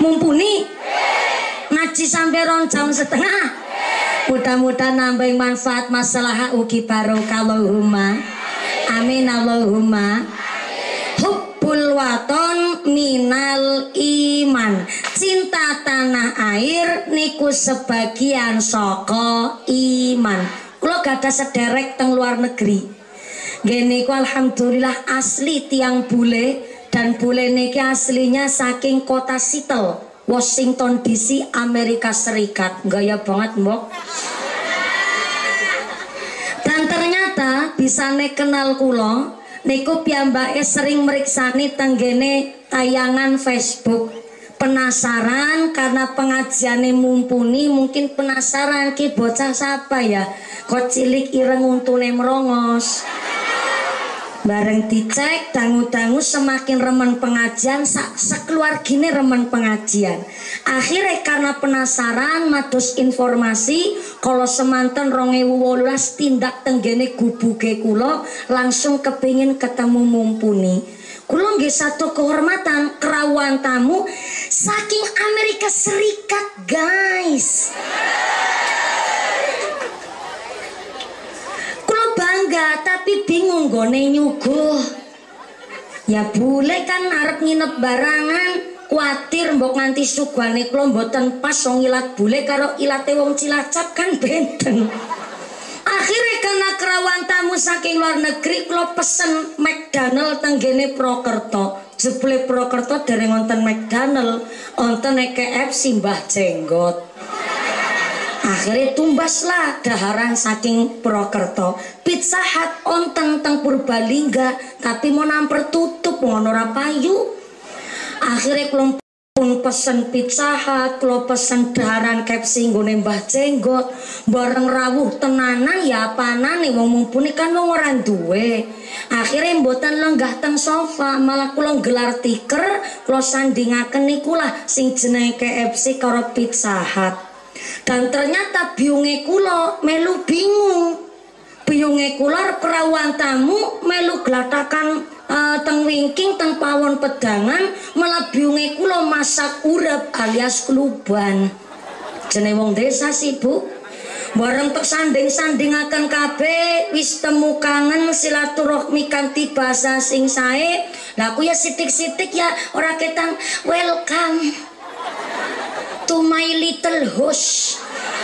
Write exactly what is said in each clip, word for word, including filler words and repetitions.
Mumpuni ngaji sampai rong jam setengah. Mudah-mudahan nambah manfaat masalah ugi barokah Allahumma amin Allahumma. Hubbul waton minal iman, cinta tanah air niku sebagian saka iman. Kula gadah sederek teng luar negeri. Nggih niku alhamdulillah asli tiang bule, dan bule niki aslinya saking kota Seattle, Washington D C, Amerika Serikat. Gaya banget mbok. Dan ternyata bisa nek kenal kula niku piyambake sering meriksani tenggene tayangan Facebook. Penasaran karena pengajiannya mumpuni, mungkin penasaran ki bocah siapa ya, kok cilik ireng untune merongos. Bareng dicek dangu-dangu semakin remen pengajian, sekeluargine remen pengajian. Akhirnya karena penasaran mados informasi kalau semanten rong ewu wolulas tindak tenggene gubuke kula, langsung kepingin ketemu mumpuni. Kula nggih satu kehormatan kerawuhan tamu saking Amerika Serikat, guys. Bangga tapi bingung gone nyuguh. Ya bule kan arep nginep barangan, kuatir mbok nganti sugane kula mboten pas wong ilat bule karo ilate wong Cilacap kan benten. Akhirnya karena kerawuhan tamu saking luar negeri kula pesen McDonald tenggene Prokerto. Jebule Prokerto dereng wonten McDonald, wonten K F C Mbah Jenggot. Akhirnya tumbaslah daharan saking Prokerto. Pizza Hut onten teng Purbalingga, tapi mau namper tutup ngono ora payu. Akhirnya kula pun pesen Pizza Hut, kula pesen daharan K F C nggone Mbah Jenggot. Bareng rawuh tenanan ya apanane wong mumpuni kan wong ora duwe. Akhirnya mboten lenggah teng sofa, malah kula gelar tiker, kula sandingaken niku lah sing jenenge K F C karo Pizza Hut. Dan ternyata biunge kula melu bingung. Biunge kula kerawuhan tamu melu glatakan uh, teng wingking teng pawon pedangan, malah biunge kula masak urap alias kluban. Jenenge wong desa sih, Bu. Bareng tek sanding-sandingaken kabeh wis temu kangen silaturahmi kanthi basa sing sae. Lah aku ya sithik-sithik ya ora ketang welcome to my little house.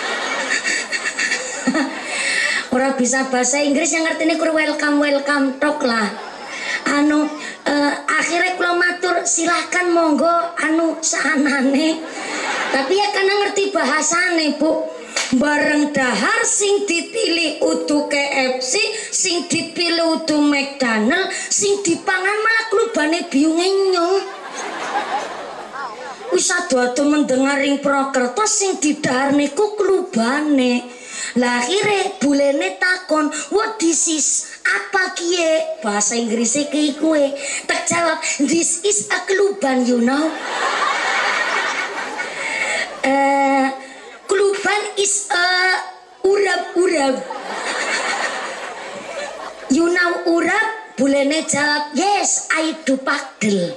Orang bisa bahasa Inggris yang ngerti ini kur welcome welcome tok lah. Anu uh, akhirnya kula matur silahkan monggo anu saanane. Tapi ya karena ngerti bahasane, Bu. Bareng dahar sing dipilih utuh K F C, sing dipilih utuh McDonald, sing dipangan malah klubane biunge nyong. Wis ado-ado mendengaring Prokerto sing didahar niku klubane. Lah akhire bulene takon, "What this is?" Apa kie? Bahasa Inggrisnya ki kue. Tak jawab, "This is a kluban, you know." uh, kluban is a urap-urap. You know urap? Bulene jawab, "Yes, I do pakdel."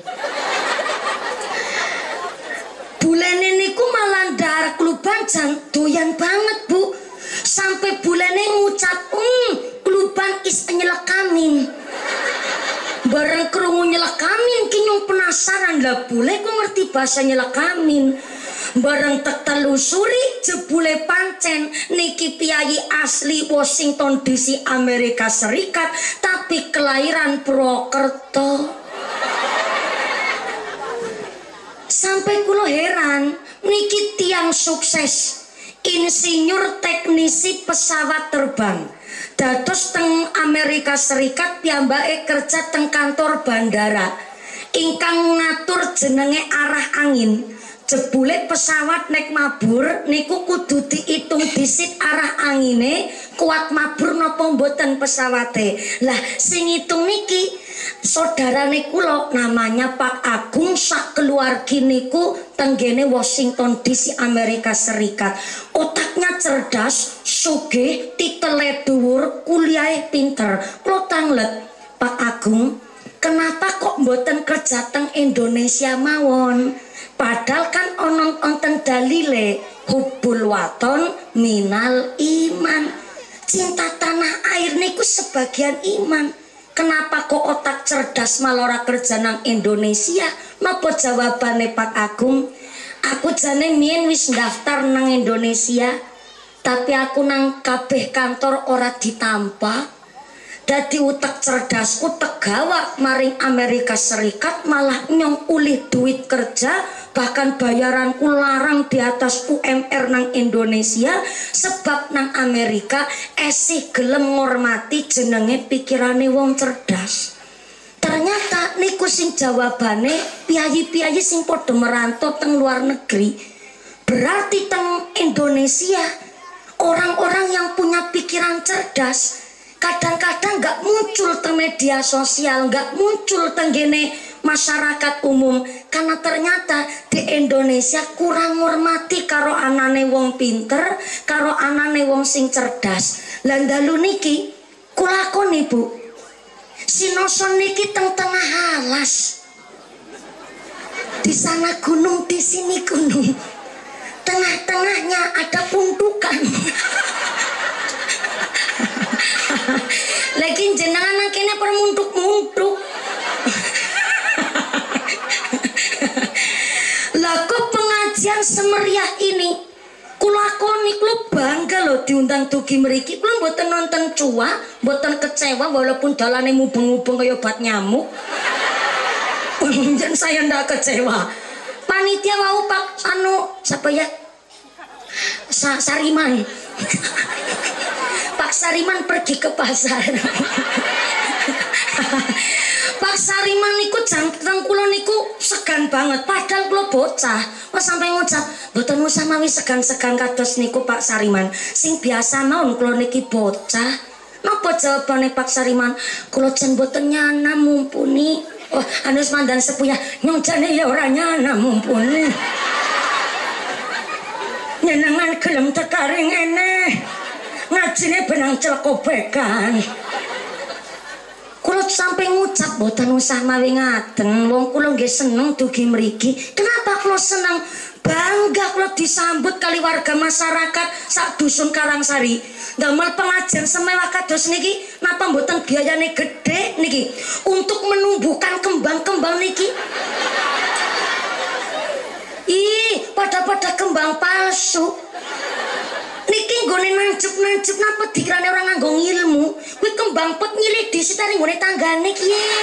Bulene niku malah ndar kluban jan doyan banget, Bu. Sampai bulene ngucap, "Hmm, kluban is nyelekamin." Bareng krungu nyelekamin ki nyung penasaran lah bule kok ngerti bahasa nyelekamin. Bareng tek telusuri jebule pancen niki piyayi asli Washington D C Amerika Serikat tapi kelahiran Prokerto. Sampai kulo heran, niki tiang sukses, insinyur teknisi pesawat terbang. Dados teng Amerika Serikat piyambake kerja teng kantor bandara. Ingkang ngatur jenenge arah angin. Jebule pesawat nek mabur niku kudu diitung disit arah angine, kuat mabur napa mboten pesawate. Lah sing ngitung niki saudarane kula namanya Pak Agung sak keluargi niku tenggene Washington D C Amerika Serikat. Otaknya cerdas, sugih, titele dhuwur, kuliahe pinter. Kula tanglet, Pak Agung, kenapa kok mboten kerja teng Indonesia mawon? Padahal kan dalile hubbul waton minal iman. Cinta tanah air niku sebagian iman. Kenapa kok otak cerdas malah ora kerja nang Indonesia? Napa jawabane Pak Agung? Aku jane mien wis daftar nang Indonesia, tapi aku nang kabeh kantor ora ditampa. Dadi utak cerdasku tegawa maring Amerika Serikat, malah nyong ulih duit kerja, bahkan bayaranku larang di atas U M R nang Indonesia, sebab nang Amerika esih gelem ngormati jenenge pikirane wong cerdas. Ternyata niku sing jawabane piyayi-piyayi sing padha merantau teng luar negeri. Berarti teng Indonesia orang-orang yang punya pikiran cerdas kadang-kadang nggak muncul teng media sosial, nggak muncul teng gene masyarakat umum, karena ternyata di Indonesia kurang ngormati karo anane wong pinter, karo anane wong sing cerdas. Lan dalu niki kulakoni Bu, sinoson niki teng tengah alas, di sana gunung, di sini gunung, tengah-tengahnya ada pundukan. Lagi jenengan kene permuntuk-muntuk. Laku pengajian semeriah ini kulakoni, kulo bangga loh diundang dugi mriki. Kulo mboten nonton cua, mboten kecewa walaupun dalane mubeng-mubeng kaya bat nyamuk. Dan saya ndak kecewa. Panitia mau Pak anu siapa ya? Sa Sariman. Pak Sariman pergi ke pasar. Pak Sariman niku jantung kula niku segan banget, padahal kula bocah. Wes sampai ngucap, mboten usah mawi segan-segan kados niku Pak Sariman. Sing biasa mawon kula niki bocah. Napa jawabane Pak Sariman? Kula jan mboten nyana mumpuni. Oh, anu mandan sepuh ya, nyong jane ya ora nyana mumpuni. Nyenengan gelem tekaring ngene. Ngajine benang celkobekan. Kula sampai ngucap boten usah mawi ngaten, wong kula nggih seneng dugi mriki. Kenapa kula seneng? Bangga kula disambut kali warga masyarakat sak dusun Karangsari. Damel pengajian semewah kados niki, napa mboten biayane gede niki untuk menumbuhkan kembang-kembang niki. Ih, pada-pada kembang palsu. Niki nggone nancup-nancup napa dikirane orang nganggo ilmu. Kuwi kembang pet nyilih di sitare nggone tanggane kiye.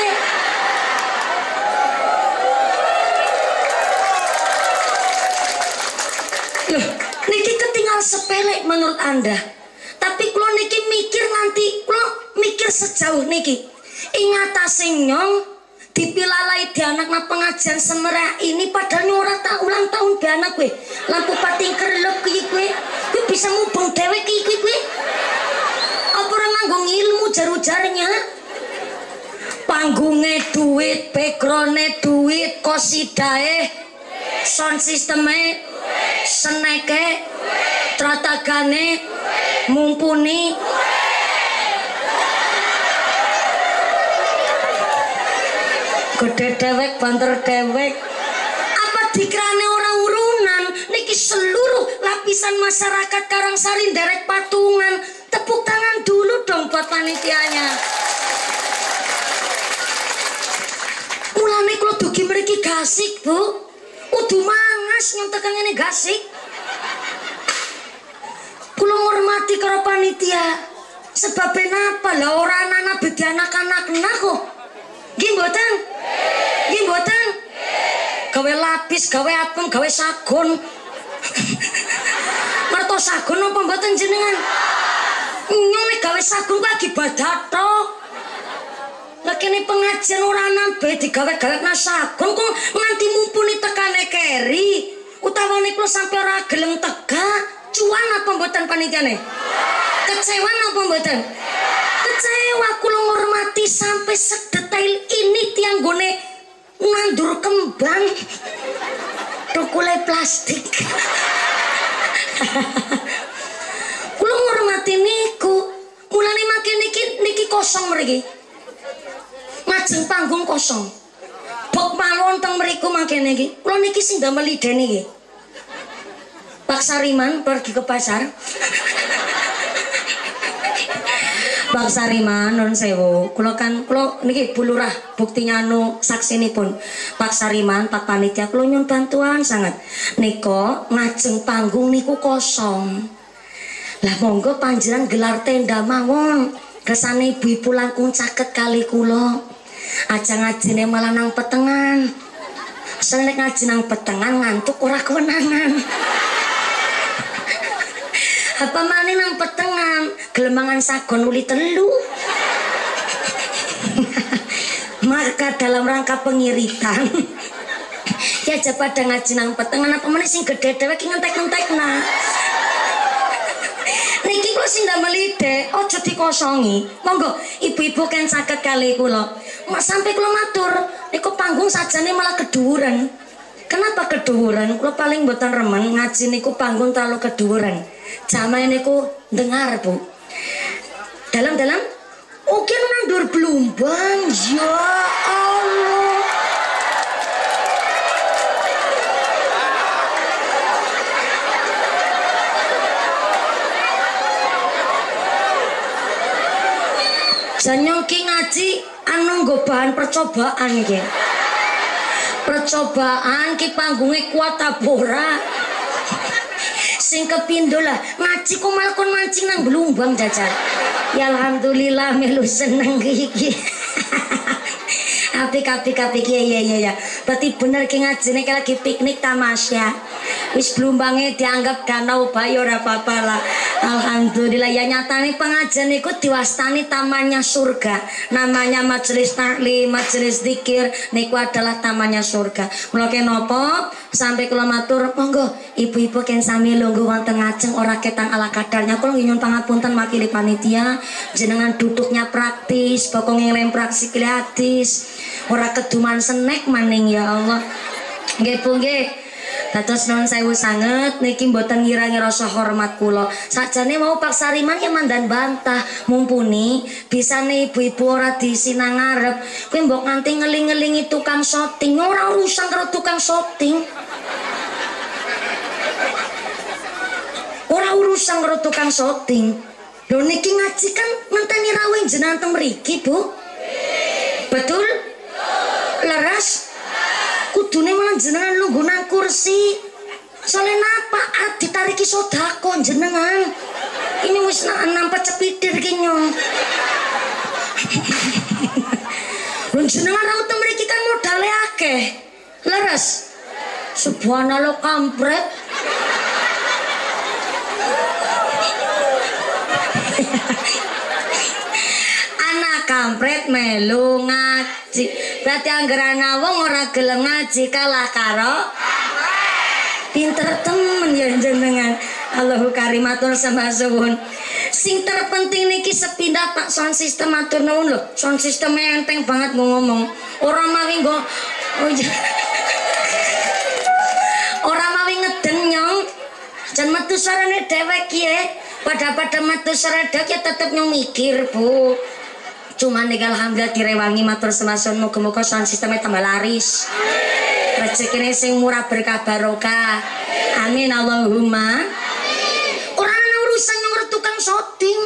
Loh, niki ketinggal sepele menurut Anda. Tapi kula niki mikir nanti, kula mikir sejauh niki. Ingatase nyong dipilalai di anak na pengajian semerah ini, padahal nyora tak ulang tahun di anak gue. Lampu pating kerlep kuwi gue. Gue bisa mubeng dewek iki kuwi. Apa orang nganggo ilmu jaru-jarnya? Panggungnya duit, backgroundnya duit, kosidae, sound sistemnya, seneke, tratagane, mumpuni. Gede dewek, banter dewek. Apa dikirane orang urunan? Niki seluruh lapisan masyarakat Karangsari derek patungan. Tepuk tangan dulu dong buat panitianya. Mulane kula dugi mriki gasik, Bu. Udu mangas nyontekan ngene gasik. Kula ngormati karo panitia. Sebab napa lah ora anak bedi anak-anak kok. Nggih mboten? Nggih mboten? Gawe lapis, gawe apem, gawe sagon. Merto sagon apa mboten jenengan? Nyone gawe sagon ku ibadah to. Lah kene pengajian ora nabe digawe-gawe sagon kok nganti mumpuni tekane keri. Utawane kula sampe ora gelem tegak, cuan apa mboten panitiane? Kecewa apa mboten? Kecewa kula ngormati sampai sedetail ini tiang gone nandur kembang tukule plastik. Kula ngormati niku mulane makin niki niki kosong mriki. Majeng panggung kosong. Bok malon teng mriku mangkene iki. Kula niki sing damel idene iki. Pak Sariman pergi ke pasar. Pak Sariman non sewu, kula kan kula niki Bu Lurah buktinya anu saksinipun. Pak Sariman, Pak Panitia kula nyuwun bantuan sangat. Nika ngajeng panggung niku kosong. Lah monggo panjenengan gelar tenda mawon. Kersane ibu-ibu langkung caket kali kula. Aja ngajine malah nang petengan. Soale ngaji nang petengan ngantuk ora kewenangan. Apa maneh nang petengan gelemangan sagon uli telu. Maka dalam rangka pengiritan ya aja pada ngaji nang petengan apa maneh sing gede dhewe ki ngentek-ngentekna. Niki kok sing ndamel ide aja dikosongi. Monggo ibu-ibu kan saged kali kula. Mak sampai kula matur niku panggung sajane malah keduren. Kenapa keduren? Kula paling mboten remen ngaji niku panggung terlalu keduren. Jamaah niku dengar Bu. Dalam-dalam oke nandur belumbang. Ya Allah. Janyong ki ngaji anu nggo bahan percobaan iki. Percobaan ki panggunge kuat tabora. Sing kepindo lah ngaji kok malah kon mancing nang belumbang jajar. Ya alhamdulillah melu seneng iki. Apik-apik apik ya ya ya ya. Berarti bener ki ngajine kayak lagi piknik tamasya. Wis belumbange dianggap danau bayo ora apa-apa lah. Alhamdulillah ya nyatane pengajian iku diwastani tamannya surga. Namanya majelis taklim, majelis zikir niku adalah tamannya surga. Mula kenapa sampai kula matur monggo ibu-ibu ken sami lungguh wonten ngajeng ora ketan ala kadarnya. Kula nyuwun pangapunten makili panitia jenengan duduknya praktis, pokok ngelem praksi hadis. Ora keduman senek maning ya Allah. Nggih Bu nggih. Dados non sewu sanget niki mboten ngirangi rasa hormat kula. Sakjane mau Pak Sariman ya mandan bantah mumpuni bisane ibu-ibu ora disinang ngarep. Kowe mbok nganti ngeling-ngelingi tukang syuting, ora urusan karo tukang syuting. Ora urusan karo tukang syuting. Lho niki ngaji kan ngenteni rawuh jenengan teng mriki, Bu. Betul? Leres? Kudune malah jenengan lungguh nang kursi. Soalnya napa ditariki sodako jenengan. Ini wis nampak cepitir ki nyong. Lho jenengan rawuh teng mriki kan modale akeh. Leres? Subhanallah kampret. Anak kampret melu ngaji. Berarti anggaran wong ora gelem ngaji kalah karo pinter temen ya jenengan. Allahu karim matur sembah suwun. Sing terpenting niki sepindah Pak sound system matur nuwun lho. Sound system enteng banget ngomong. Ora mawi nggo oh, ora mawi ngeden nyong. Jan metu suarane dhewek ki pada-pada metu suara dhewek ya tetep nyong mikir, Bu. Cuman nih alhamdulillah direwangi matur semasun muga-muga sound sistemnya tambah laris. Rezekine sing murah berkah barokah. Amin Allahumma. Orang ana urusan yang tukang syuting.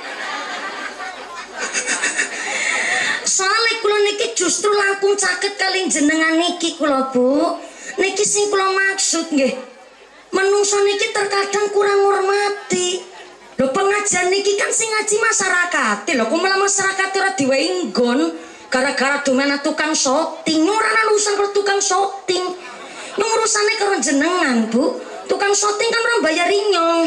Soale kula niki justru langkung caket kali jenengan niki kula Bu. Niki sing kula maksud nggih. Menungso niki terkadang kurang ngurmati. Lho pengajian niki kan sing ngaji masyarakat. Lho kok malah masyarakat ora diwehi nggon gara-gara domena tukang syuting. Ora ana urusan karo tukang syuting. Nyong urusane karo jenengan, Bu. Tukang syuting kan orang bayar nyong.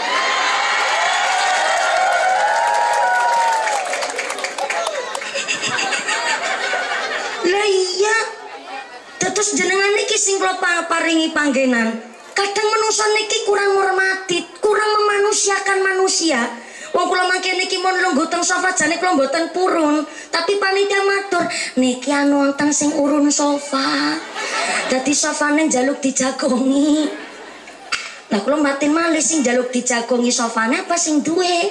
Lah iya. Terus jenengan niki sing kula paringi panggenan. Kadang manusia niki kurang menghormati, kurang memanusiakan manusia. Wong kula mangke niki mon lungguh teng sofa jane kula mboten purun, tapi panitia matur niki anu wonten sing urun sofa. Dadi sofane njaluk dijagongi. Lah kula batin malih sing njaluk dijagongi sofane apa sing duwe.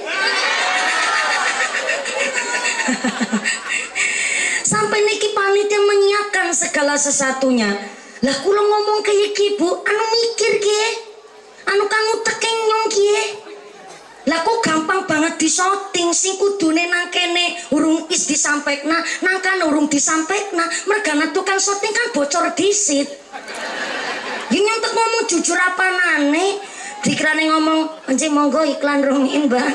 Sampai niki panitia menyiapkan segala sesuatunya. Lah kula ngomong kayak iki Bu, anu mikir ki. Anu kang disoting sing kudune nang kene urung is disampaikna nang kan urung disampaikna mergana tukang syuting kan bocor disit. Iki nyontek ngomong jujur apa nane dikirane ngomong anjing monggo iklan rungin Mbak.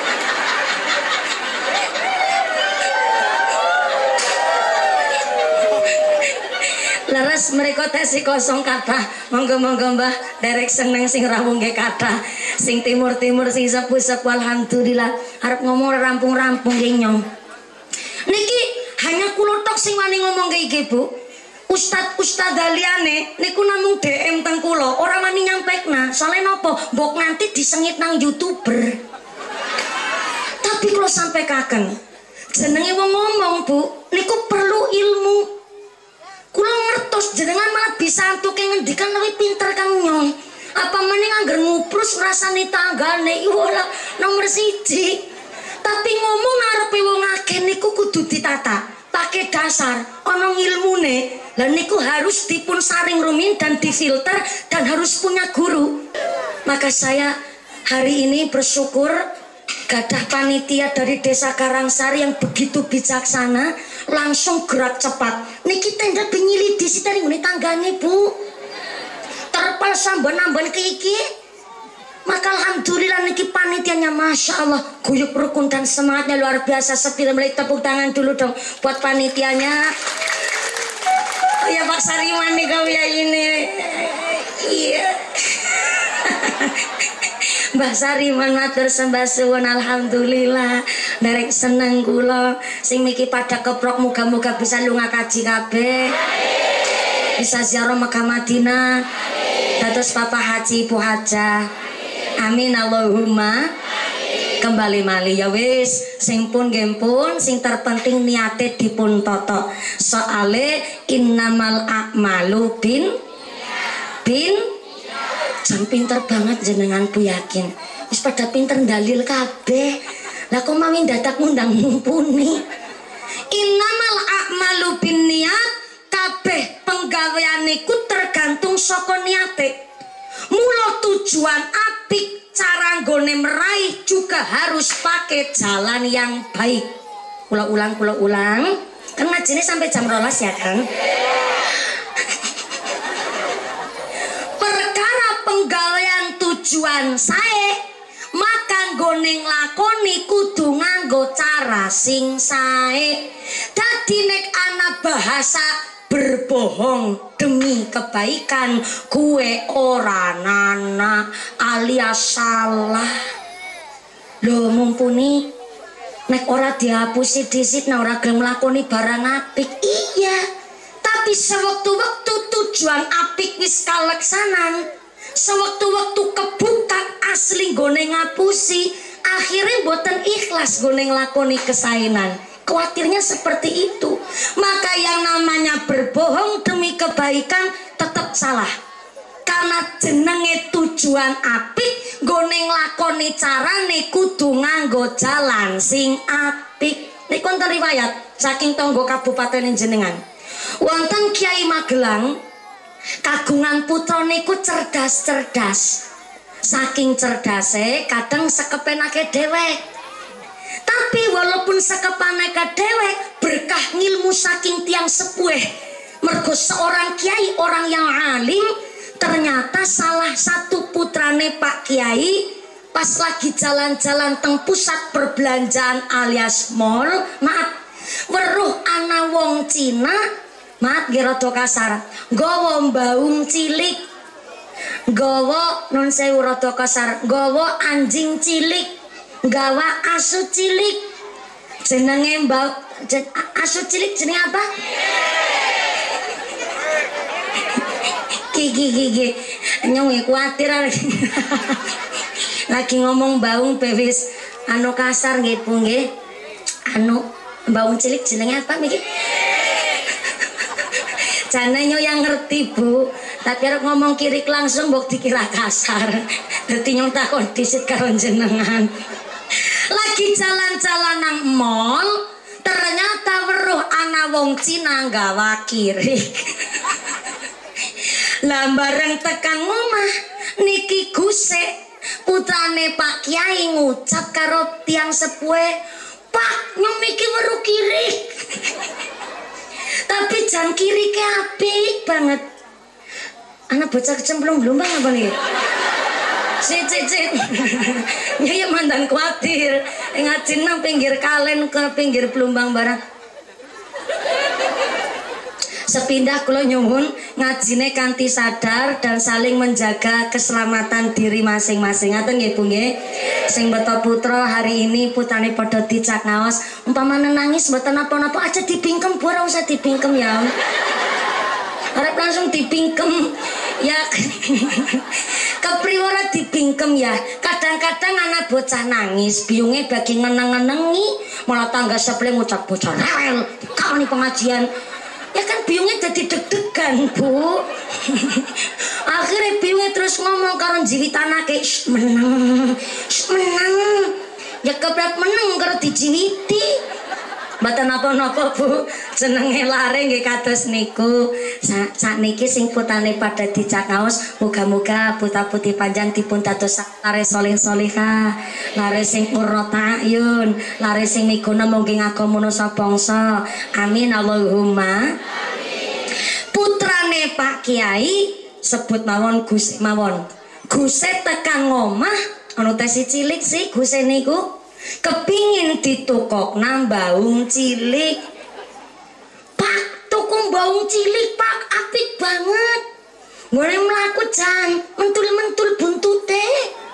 Leres mereka tesi kosong kata monggo-monggo Mbah derek seneng sing rawuh nggih kata sing timur-timur sing sepuh-sepuh alhamdulillah arep ngomong rampung-rampung nggih nyong niki hanya kula tok sing wani ngomong nggih iki Bu Ustad Ustad liyane niku namung D M teng kula ora wani nyampekna soalnya nopo mbok nanti disengit nang YouTuber tapi kula sampekaken jenenge wong ngomong Bu niku perlu ilmu. Kula ngertos jenengan malah bisa antuk ngendikan lebih pinter kang nyong. Apa mending anggar nguprus ngrasani tanggane iwala nomor siji. Tapi ngomong ngarepe wong akeh niku kudu ditata, pakai dasar, ana ilmune. Lah niku harus dipun saring rumin dan difilter dan harus punya guru. Maka saya hari ini bersyukur gadah panitia dari Desa Karangsari yang begitu bijaksana langsung gerak cepat niki tenda penyilid di situ ini tanggane Bu terpal samban-amban ke iki maka alhamdulillah niki panitianya Masya Allah guyup rukun dan semangatnya luar biasa. Sepil mulai tepuk tangan dulu dong buat panitianya. Oh ya Pak Sariman nih kau ya ini iya Mbah Sariman matur sembah suwun alhamdulillah derek seneng kula sing miki pada keprok muga-muga bisa lunga kaji kabeh bisa ziarah Mekah Madinah dados Papa Haji Ibu Hajah amin Allahumma kembali mali ya wis sing pun gempun sing terpenting niate dipun toto soale innamal a'malu bin bin jam pinter banget jenengan Bu yakin wis pada pinter dalil kabeh lah kok mami dadak ngundang mumpuni innamal a'malu bin niat kabeh penggaweane ku tergantung saka niate mula tujuan apik cara nggone meraih juga harus pakai jalan yang baik. Kula ulang kula ulang kan ngajine sampai jam rolas ya Kang. Penggawean tujuan sae maka nggone nglakoni kudu nganggo cara sing sae. Dadi nek ana bahasa berbohong demi kebaikan kue ora nana alias salah. Lho mumpuni nek ora dihapusi disit nek ora gelem nglakoni barang apik iya. Tapi sewektu-wektu tujuan apik wis kaleksanan sewaktu-waktu kebuka asli gone ngapusi akhirnya boten ikhlas gone nglakoni kesainan. Khawatirnya seperti itu. Maka yang namanya berbohong demi kebaikan tetap salah karena jenenge tujuan apik gone nglakoni carane kudu nganggo jalan sing apik. Niku wonten riwayat saking tangga kabupaten jenengan wonten Kiai Magelang kagungan putra niku cerdas-cerdas saking cerdase kadang sekepenake dewek tapi walaupun sekepenake dewek berkah ngilmu saking tiang sepuh mergo seorang kiai orang yang alim ternyata salah satu putrane Pak Kiai pas lagi jalan-jalan teng pusat perbelanjaan alias mall maaf weruh ana wong Cina maaf rada kasar nggawa mbaung cilik nggawa non sewu rada kasar nggawa anjing cilik nggawa asu cilik jenenge mbau jen, asu cilik jenenge apa gigi gigi nyong kuatir lagi ngomong baung bewis anu kasar nggih Bu nggih anu baung cilik jenenge apa niki jangan yang ngerti Bu tapi harus ngomong kirik langsung bok dikira kasar jadi nyong takon disit karo jenengan lagi jalan-jalan nang mall ternyata weruh ana wong Cina nggawa kirik lah bareng tekan ngomah niki gusek putrane Pak Kiai ngucap karo tiang sepuhe, "Pak, nyong iki weru kiri." Tapi jan kiri ke apik banget. Anak bocah kecemplung blumbang apa nih? Cit cit cit. Ya mandan kuatir. Ngajin nang pinggir kalen ke pinggir Plumbang barang. Sepindah kula nyuwun ngajine kanthi sadar dan saling menjaga keselamatan diri masing-masing. Ngaten nggih Bu nggih. Sing beto putra hari ini putrane padha dicak ngaos, umpamane nangis mboten napa-napa aja dipingkem Bu, ora usah dipingkem ya. Arep langsung dipingkem. Ya kepriwara dipingkem ya. Kadang-kadang anak bocah nangis biunge bagi ngeneng-ngenengi malah tangga sebelah ngucap bocah rewel kau nih pengajian. Ya kan biungnya jadi deg-degan Bu. Akhirnya biungnya terus ngomong karo jiwitanake, meneng meneng ya keberat meneng karo dijiwiti. Mboten napa-napa Bu, jenenge lare nggih kados niku. Sakniki sing putane pada dicak ngaos, muga-muga putra-putri panjang dipun dados lare soleh-solehah, lare sing purna ta'yun, lare sing miguna mungkin agama manusa bangsa. Amin Allahumma. Putrane Pak Kiai sebut mawon Gus mawon. Guse tekan ngomah ana tesi cilik sih Guse niku. Kepingin ditukok nambaung cilik. Pak, tukung baung cilik Pak, apik banget. Boleh melaku jan mentul-mentul buntute.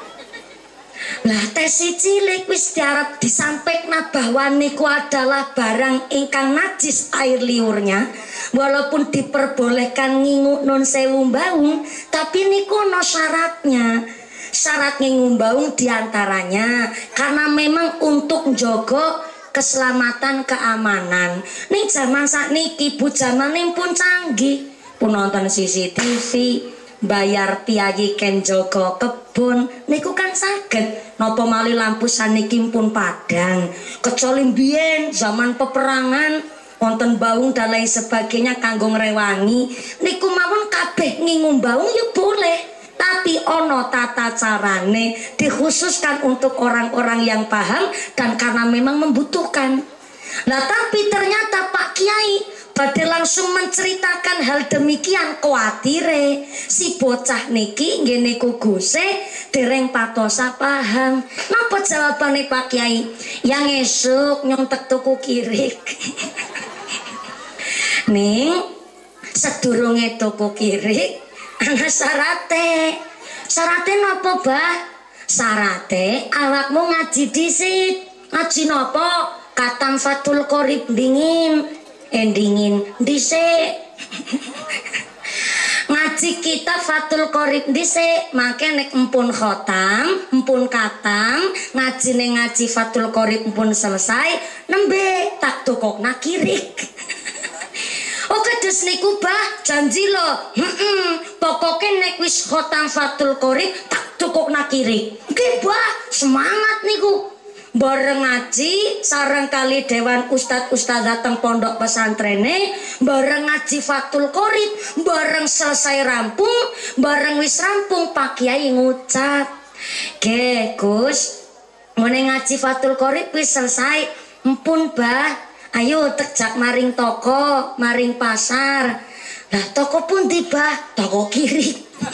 Lah tesi cilik wis diarep disampekna bahwa niku adalah barang ingkang najis air liurnya. Walaupun diperbolehkan nginguk non sewu baung, tapi niku no syaratnya. Syarat ngumbaung diantaranya karena memang untuk jogo keselamatan keamanan. Ning zaman sakniki Bu zaman ning pun canggih, pun nonton C C T V, bayar piyayi ken jogo kebun, niku kan saged. Napa malih lampu saniki pun padang. Kecuali biyen zaman peperangan wonten baung dan lain sebagainya kanggo ngrewangi, niku mawon kabeh ngingung baung ya boleh. Tapi ono tata carane dikhususkan untuk orang-orang yang paham dan karena memang membutuhkan. Nah tapi ternyata Pak Kiai badhe langsung menceritakan hal demikian, kuatire si bocah niki nggih niku Guse dereng patosa paham. Napa jawabane Pak Kiai? Yang esuk nyontek tuku kirik. Ning sedurunge tuku kirik ana syarate. Syarate napa, Bah? Syarate awakmu ngaji dhisik. Ngaji napa? Katam Fathul Qorib dingin. Endingin dhisik. Ngaji kita Fathul Qorib dhisik, mangke nek empun khotam, empun katam, ngajine ngaji Fathul Qorib empun selesai, nembe tak tukokna kirik. Oh kados niku Bah, janji lo. Heeh, pokoke nek wis khotam Fathul Qorib tak tukokna kirik. Nggih Bah, semangat niku. Bareng ngaji sareng kali dewan ustad ustadzah teng pondok pesantrene, bareng ngaji Fathul Qorib, bareng selesai rampung, bareng wis rampung Pak Kiai ngucap, "Ge Gus, ngene ngaji Fathul Qorib wis selesai, empun Bah. Ayo tekjak maring toko, maring pasar." Lah toko pun tiba, toko kiri.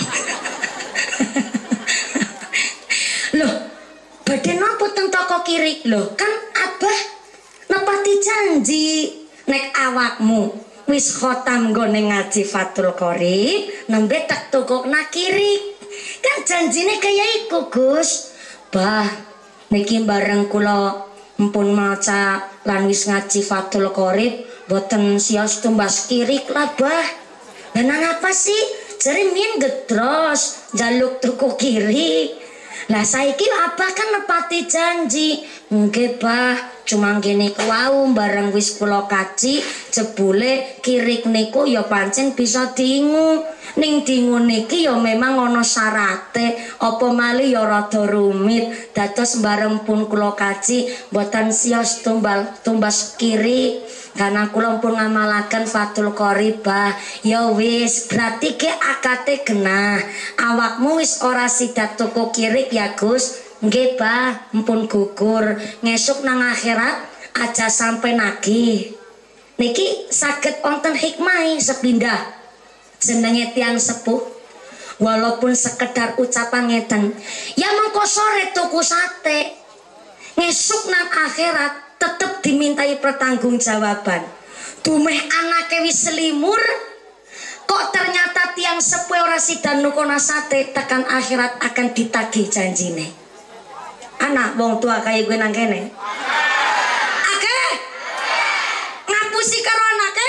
Loh, badhe napa teng toko kiri? Loh, kan Abah nepati janji nek awakmu wis khotam nggone ngaji Fathul Qorib, nembe tak tukokna kiri. Kan janjine kaya iku, Gus. Bah, niki bareng kula empun maca lan wis ngaji Fathul Qorib boten sios tumbas kirik lah Bah. Dan apa sih jare min gedros jaluk tuku kirik. Lah saiki Abah kan nepati janji. Nggih Bah, cuma gini kuau bareng wis kula kaji jebule kirik niku ya pancen bisa dingu ning dingu niki ya memang ana syarate apa malih ya rada rumit dados bareng pun kula kaji boten sios tumbal tumbas kirik karena kula pun ngamalaken Fathul Qoribah ya wis berarti ke akate genah awakmu wis ora sidat tuku kirik ya Gus. Nggih Bah, mpun gugur ngesuk nang akhirat aja sampai nagih. Niki saged wonten hikmah sepindah jenenge tiang sepuh. Walaupun sekedar ucapan ngeten, ya mengko sore tuku sate. Ngesuk nang akhirat tetep dimintai pertanggungjawaban. Dumeh anake wis selimur kok ternyata tiang sepuh ora sidan nukono sate tekan akhirat akan ditagih janjine. Anak wong tua kayak gue nang kene. Ake? Ngapusi karo anake?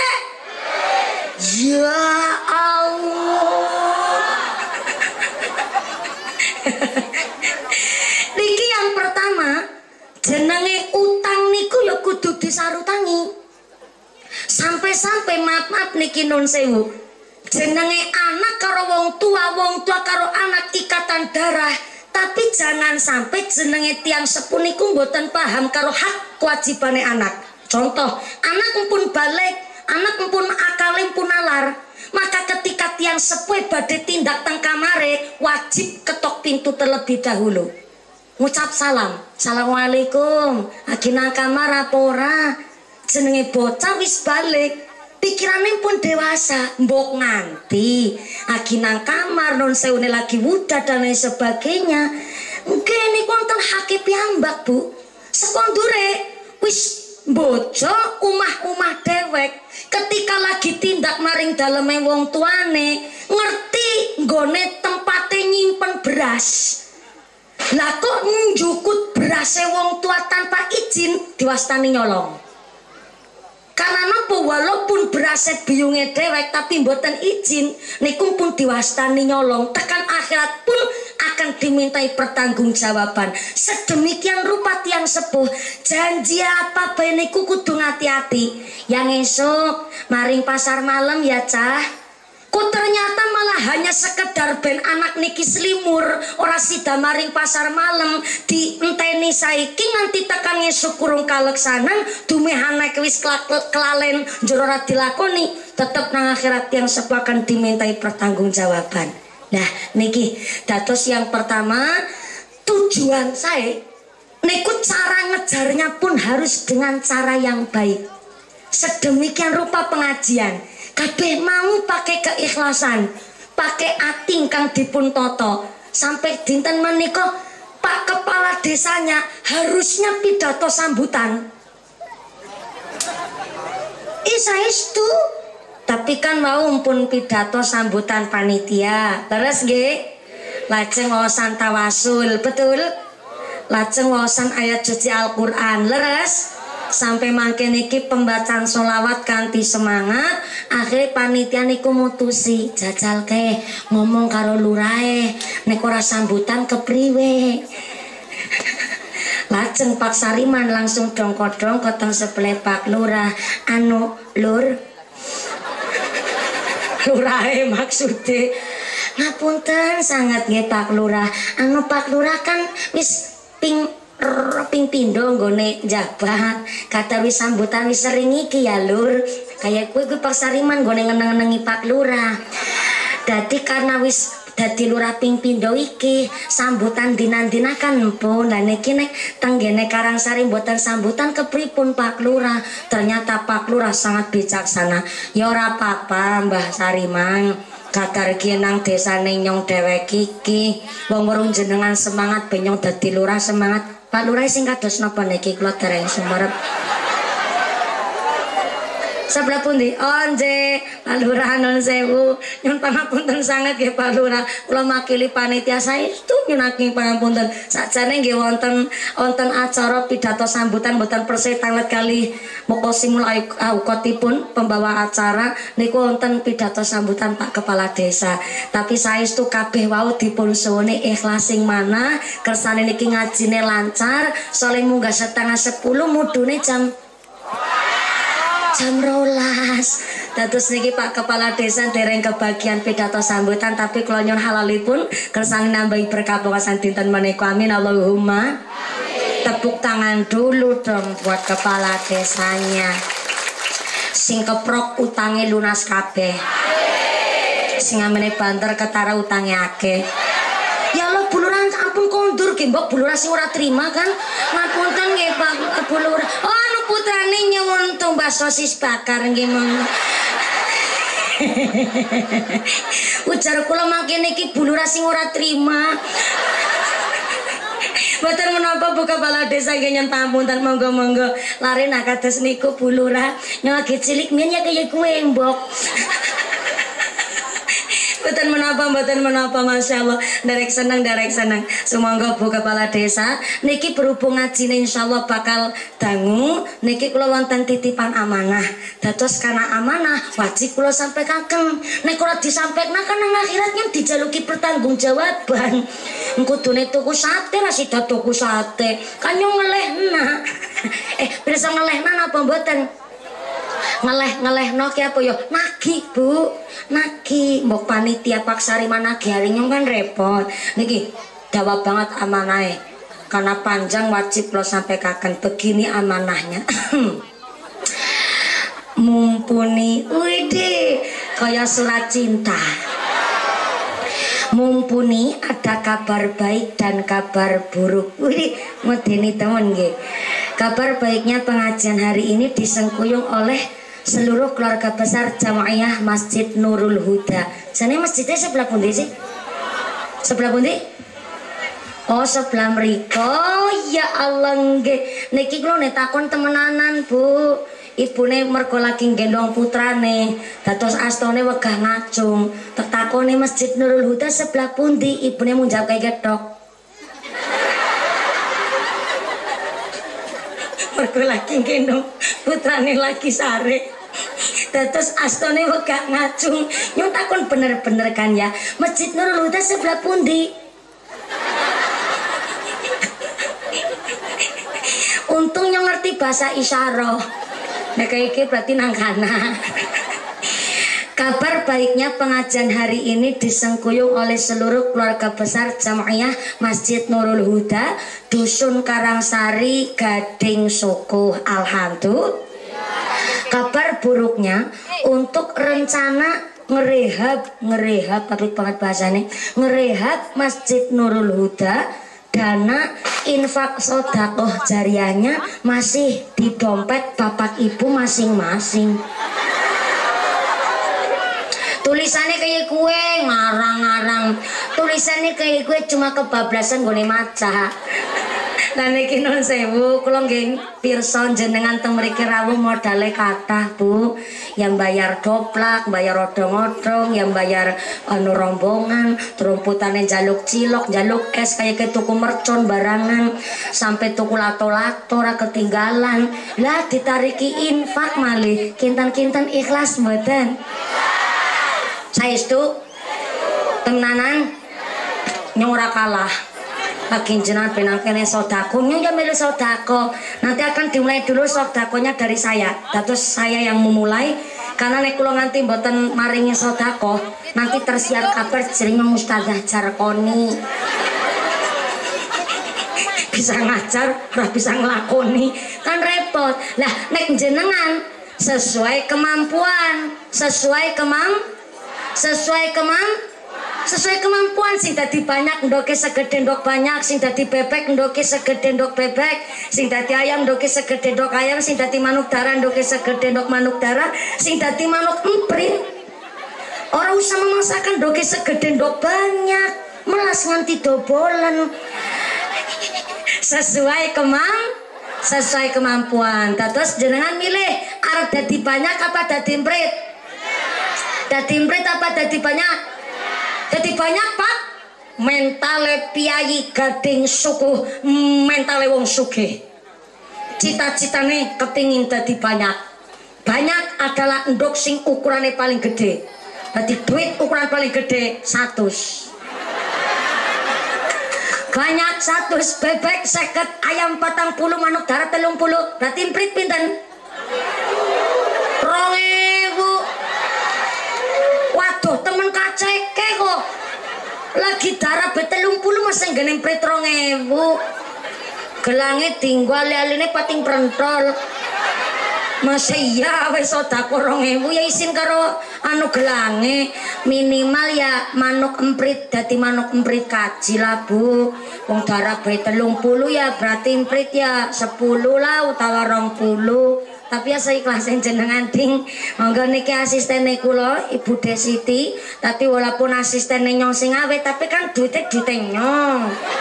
Ya Allah. Niki yang pertama, jenenge utang niku ya kudu disarutangi. Sampai-sampai maaf-maaf niki nun sewu. Jenenge anak karo wong tua, wong tua karo anak ikatan darah. Tapi jangan sampai jenenge tiang sepuh niku mboten paham karo hak kewajibane anak. Contoh, anak pun balik, anak pun akale pun nalar. Maka ketika tiang sepuh badhe tindak teng kamare, wajib ketok pintu terlebih dahulu. Ngucap salam. Assalamualaikum. Lagi nang kamar apa ora? Jenenge bocah wis balik. Pikirannya pun dewasa, mbok nganti lagi nang kamar non seune lagi wuda dan lain sebagainya. Mungkin ini konten hakip piyambak Bu. Sekondure wis bojo umah-umah dewek ketika lagi tindak maring daleme wong tuane ngerti nggone tempate nyimpen beras. Lah kok njukut berase wong tua tanpa izin diwastani nyolong. Karena nopo walaupun berasep biungnya dewek tapi mboten izin niku pun diwastani nyolong tekan akhirat pun akan dimintai pertanggungjawaban. Sedemikian rupa tiang sepuh janji apa bae niku kudu hati-hati. Yang esok maring pasar malam ya cah. Kok ternyata malah hanya sekedar ben anak niki selimur ora sida maring pasar malam dienteni saiki nganti tekan esuk kurung kaleksanan dumeh anak wis kelalen njur ora dilakoni tetep nang akhirat yang sepuh akan dimintai pertanggungjawaban. Nah niki dados yang pertama tujuan saya niku cara ngejarnya pun harus dengan cara yang baik. Sedemikian rupa pengajian kabeh mau pakai keikhlasan, pakai ating kang dipun toto. Sampai dinten menika Pak Kepala Desanya harusnya pidato sambutan. Isaestu, tapi kan mau pun pidato sambutan panitia. Terus nggih, lajeng wawasan tawasul, betul? Lajeng wawasan ayat suci Al-Qur'an, leres? Sampai mangke niki pembacaan sholawat kanthi semangat akhirnya panitia niku mutusi jajal ke ngomong karo lurahe nek ora sambutan kepriwe. Lajeng Pak Sariman langsung dongkodong kotong sebelah Pak Lurah anu lur lurahe maksude ngapunten sangat nggih Pak Lurah anu Pak Lurah kan wis ping ping pindo nggone jabat kata wis sambutan wis sering iki ya lur kayak kue gue Pak Sariman nggone ngeneng-ngenengi Pak Lurah dadi karena wis dadi lurah ping pindo iki sambutan dinan-dina kan empun dan iki nek tenggene Karangsari mboten sambutan kepripun Pak Lurah. Ternyata Pak Lurah sangat bijaksana. Ya ora apa-apa Mbah Sariman kadar iki nang desane nyong dhewek iki wong weruh jenengan semangat ben nyong dadi lurah semangat. Pak Lurah sing kados napa niki kula dereng sumerep. Sebelah pundi? Oh nggih, Pak Lurah nuwun sewu. Nyuwun pangapunten sanget nggih Pak Lurah. Kula makili panitia saestu nyuwun pangapunten. Sakjane nggih wonten wonten acara pidato sambutan mboten perse tanget kali moko simul aukotipun pembawa acara niku wonten pidato sambutan Pak Kepala Desa. Tapi saestu kabeh wau dipun suwune ikhlas sing manah kersane niki ngajine lancar, soleh munggah setengah sepuluh mudune jam jam rolas. Dados niki Pak Kepala Desa dereng kebagian pidato sambutan tapi kula nyuwun halalipun kersane nambahi berkah wawasan dinten menika. Amin Allahumma. Tepuk tangan dulu dong buat kepala desanya. Sing keprok utange lunas kabeh. Sing amene banter ketara utange akeh. Ya Allah Bu Lurah ampun kondur nggih mbok Bu Lurah sing ora terima kan. Ngapunten nggih Pak Bu Lurah. Oh anu putrane nyuwun tumbas sosis bakar nggih mong. Ujar kula mangkene iki Bu Lurah sing ora terima. Mboten menapa Bu Kepala Desa nggih nyuwun pamunten monggo-monggo. Lare nak kados niku Bu Lurah nyagi cilik mien ya kaya kowe mbok. Mboten menapa, mboten menapa, Masya Allah. Derek seneng, derek seneng. Sumangga Bu Kepala Desa niki berhubung ngajine insyaallah bakal dangu. Niki kula wonten titipan amanah. Dados karena amanah wajib kula sampaikan. Nek ora disampaikna kan nang akhiratnya dijaluki pertanggungjawaban. Kudune tuku sate ra sida tuku sate. Kan yo ngelehna. eh, bisa ngelehna napa mboten? ngeleh-ngeleh no ki apa yo nagih Bu, nagih mbok panitia paksari managih haringnya kan repot. Niki dawa banget amanahe karena panjang wajib lo sampaikan begini amanahnya. Mumpuni widih kaya surat cinta. Mumpuni ada kabar baik dan kabar buruk. Widih medeni temen nggih. Kabar baiknya pengajian hari ini disengkuyung oleh seluruh keluarga besar Jamaiyah Masjid Nurul Huda. Jane masjidnya sebelah pundi sih? Sebelah pundi? Oh sebelah mriko. Ya Allah nggih. Niki kula nek takon temenanan Bu. Ibune mergo lagi gendong putrane. Dados astane wegah ngacung. Tertakone Masjid Nurul Huda sebelah pundi? Ibune mung jawab kaya ketok. Mergo lagi gendong putrane lagi sare. Terus astone wegah ngacung. Nyun takon bener-bener kan ya. Masjid Nurul Huda sebelah pundi? Untung yang ngerti bahasa isyarah. Nah kayak iki berarti nang kana. Kabar baiknya pengajian hari ini disengkuyung oleh seluruh keluarga besar Jamaiyah Masjid Nurul Huda Dusun Karangsari Gading Sukuh. Alhamdulillah. Kabar buruknya untuk rencana ngerehab ngerehab tapi banget bahasanya ngerehab Masjid Nurul Huda, dana infak sodakoh jariahnya masih di dompet bapak ibu masing-masing. Tulisannya kayak kue ngarang-ngarang, tulisannya kayak kue cuma kebablasan gue maca. Lah niki nun sewu, kula nggih pirsa jenengan teng mriki rawuh modale kathah Bu. Yang bayar doplak, bayar odong-odong, yang bayar anu rombongan, terumputane jaluk cilok, jaluk es kayak ke tuku mercon barangan, sampai tuku lato-lato ora ketinggalan. Lah ditariki infak malih, kinten-kinten ikhlas mboten? Saestu? Temenanan? Nyong ora kalah. Lagi jenengan benang kene sodako, ya milih sodako. Nanti akan dimulai dulu sodakonya dari saya. Terus saya yang memulai, karena nek kula nganti mboten maringi sodako, nanti tersiar kabar jeneng Ustazah Jarkoni. Bisa ngajar, ora bisa nglakoni, kan repot. Lah nek jenengan sesuai kemampuan, sesuai kemam, sesuai kemam. Sesuai kemampuan, sing dadi banyak ndoke segede ndok banyak, sing dadi bebek ndoke segede ndok bebek, sing dadi ayam ndoke segede ndok ayam, sing dadi manuk darah ndoke segede ndok manuk darah, sing dadi manuk emprit. Ora usah memaksakan ndoke segede ndok banyak, melas nganti dobolen. Sesuai kemam sesuai kemampuan. Terus jenengan milih arep dadi banyak apa dadi emprit? Dadi emprit apa dadi banyak? Dadi banyak Pak. Mentale piyayi gading suku, mentale wong sugih. Cita-citane kepingin dadi banyak. Banyak adalah endok sing ukurannya paling gede. Dadi duit ukuran paling gede satus. Banyak satus, bebek seket, ayam patang puluh, manuk darat telung puluh. Berarti emprit pinten? Rong ewu. Waduh temen kaceke kok. Lagi darah betelung puluh masih gak nempret rong ewu. Gelangnya tinggal aline pating perentol. Masa iya wes sodako rong ewu ya isin karo anu gelange minimal ya manuk emprit dadi manuk emprit kaji lah Bu. Wong darah betelung puluh ya berarti emprit ya sepuluh lah utawa rong puluh. Tapi ya saya ikhlasin jenengan ding. Monggo niki asistene kula Ibu Desiti. Tapi walaupun asistene nyong sing awet tapi kan duitnya duitnya nyong.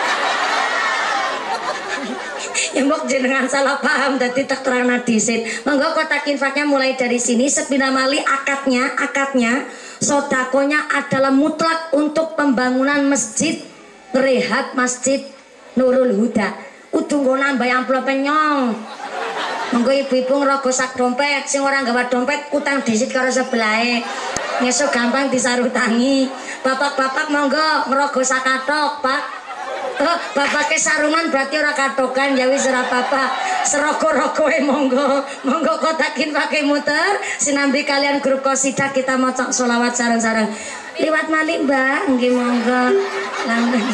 Ya mbok jenengan salah paham tadi tak terang disit. Monggo kotak infaknya mulai dari sini. Sepina mali akadnya, akadnya sodakonya adalah mutlak untuk pembangunan masjid rehab Masjid Nurul Huda. Udah nggo nambah amplop nyong. Monggo ibu-ibu ngerogoh sak dompet, sing ora nggawa dompet utang disit karo sebelahe. Ngesuk gampang disarutangi. Bapak-bapak monggo ngerogoh sak katok, Pak. Oh, bapake sarungan berarti ora katokan ya wis ora apa-apa. Serogo-rogoe monggo. Monggo kotakin pakai muter sinambi kalian grup qasidah kita maca selawat sareng-sareng. Liwat malih, Mbak. Nggih monggo. Langkung.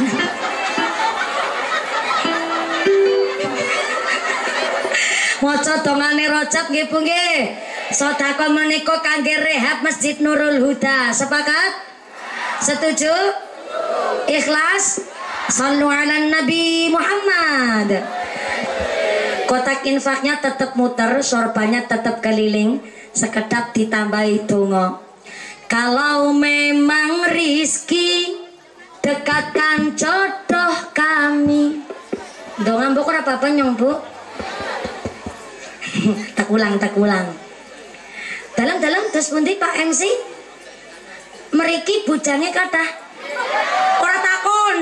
Maca dongane Rajab nggih Bu nggih. Sedekah menika kangge rehab Masjid Nurul Huda. Sepakat? Setuju? Ikhlas? Sallu ala Nabi Muhammad. Kotak infaknya tetap muter, sorbannya tetap keliling, sekedap ditambahi donga. Kalau memang rizki dekatkan jodoh kami. Donga mbok ora apa-apa nyong Bu. tak ulang tak ulang dalam-dalam terus pundi Pak M C meriki bujange kathah ora takon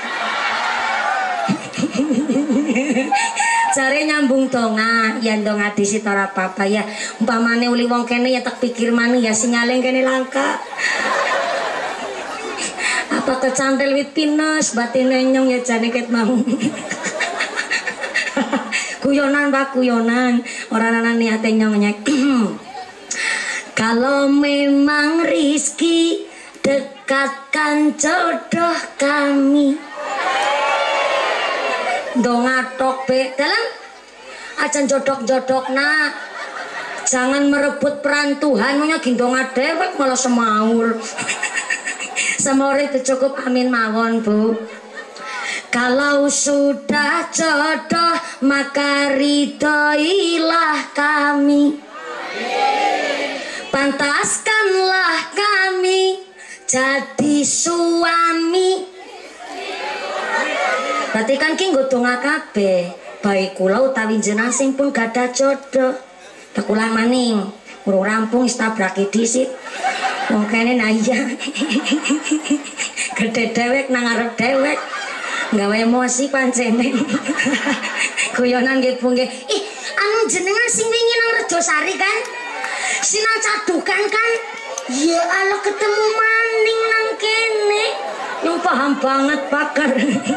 jare nyambung donga ya donga disit ora apa-apa ya umpamane uli wong kene ya tak pikir maneh ya sinyale kene langka apa kecantel wit pinus batine nyong ya jane ket mau kuyonan Pak kuyonan orang anak niate nyong-nyek. Kalau memang rizki dekatkan jodoh kami. Donga tok be dalam ajan jodok-jodok nah jangan merebut peran Tuhan maunya gendonga dewek malah semaur. Semaur itu cukup amin mawon Bu. Kalau sudah jodoh maka ridhoilah kami. Pantaskanlah kami jadi suami. Berarti kan ki nggo donga kabeh. Baik kula utawi jenengan sing pun gadah jodoh. Tak ulang maning. Urung rampung wis tabraki dhisik. Wong kene nah iya. Gede dewek nang arep dewek. Gawe emosi pancene. Guyonan nggih Bu nggih. Ih, anu jenengan sing wingi nang Rejosari kan? Sinang cadukan kan? Ya Allah ketemu maning nang kene. Yang paham banget pakar.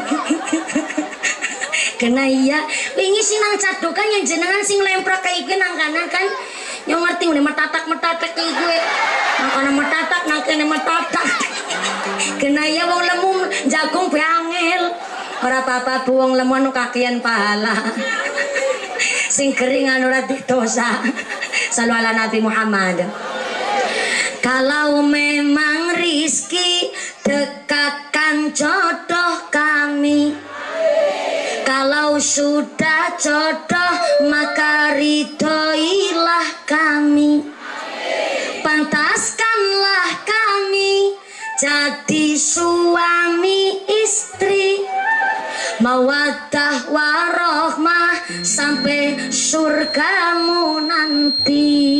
Kena iya, wingi sinang cadukan yang jenengan sing lemprak kayak iki nang kanan kan? Yang ngerti ngene metatak-metatak iki gue. Nang kana metatak nang kene metatak. Kena iya wong lemu jagung bangil. Ora apa-apa Bu wong lemu anu kakean pahala. Sing keringan ora dosa. Sallu ala Nabi Muhammad. Kalau memang rizki dekatkan jodoh kami. Kalau sudah jodoh maka ridhoilah kami. Pantaskanlah kami jadi suami istri. Mawaddah warohmah sampai surgamu nanti.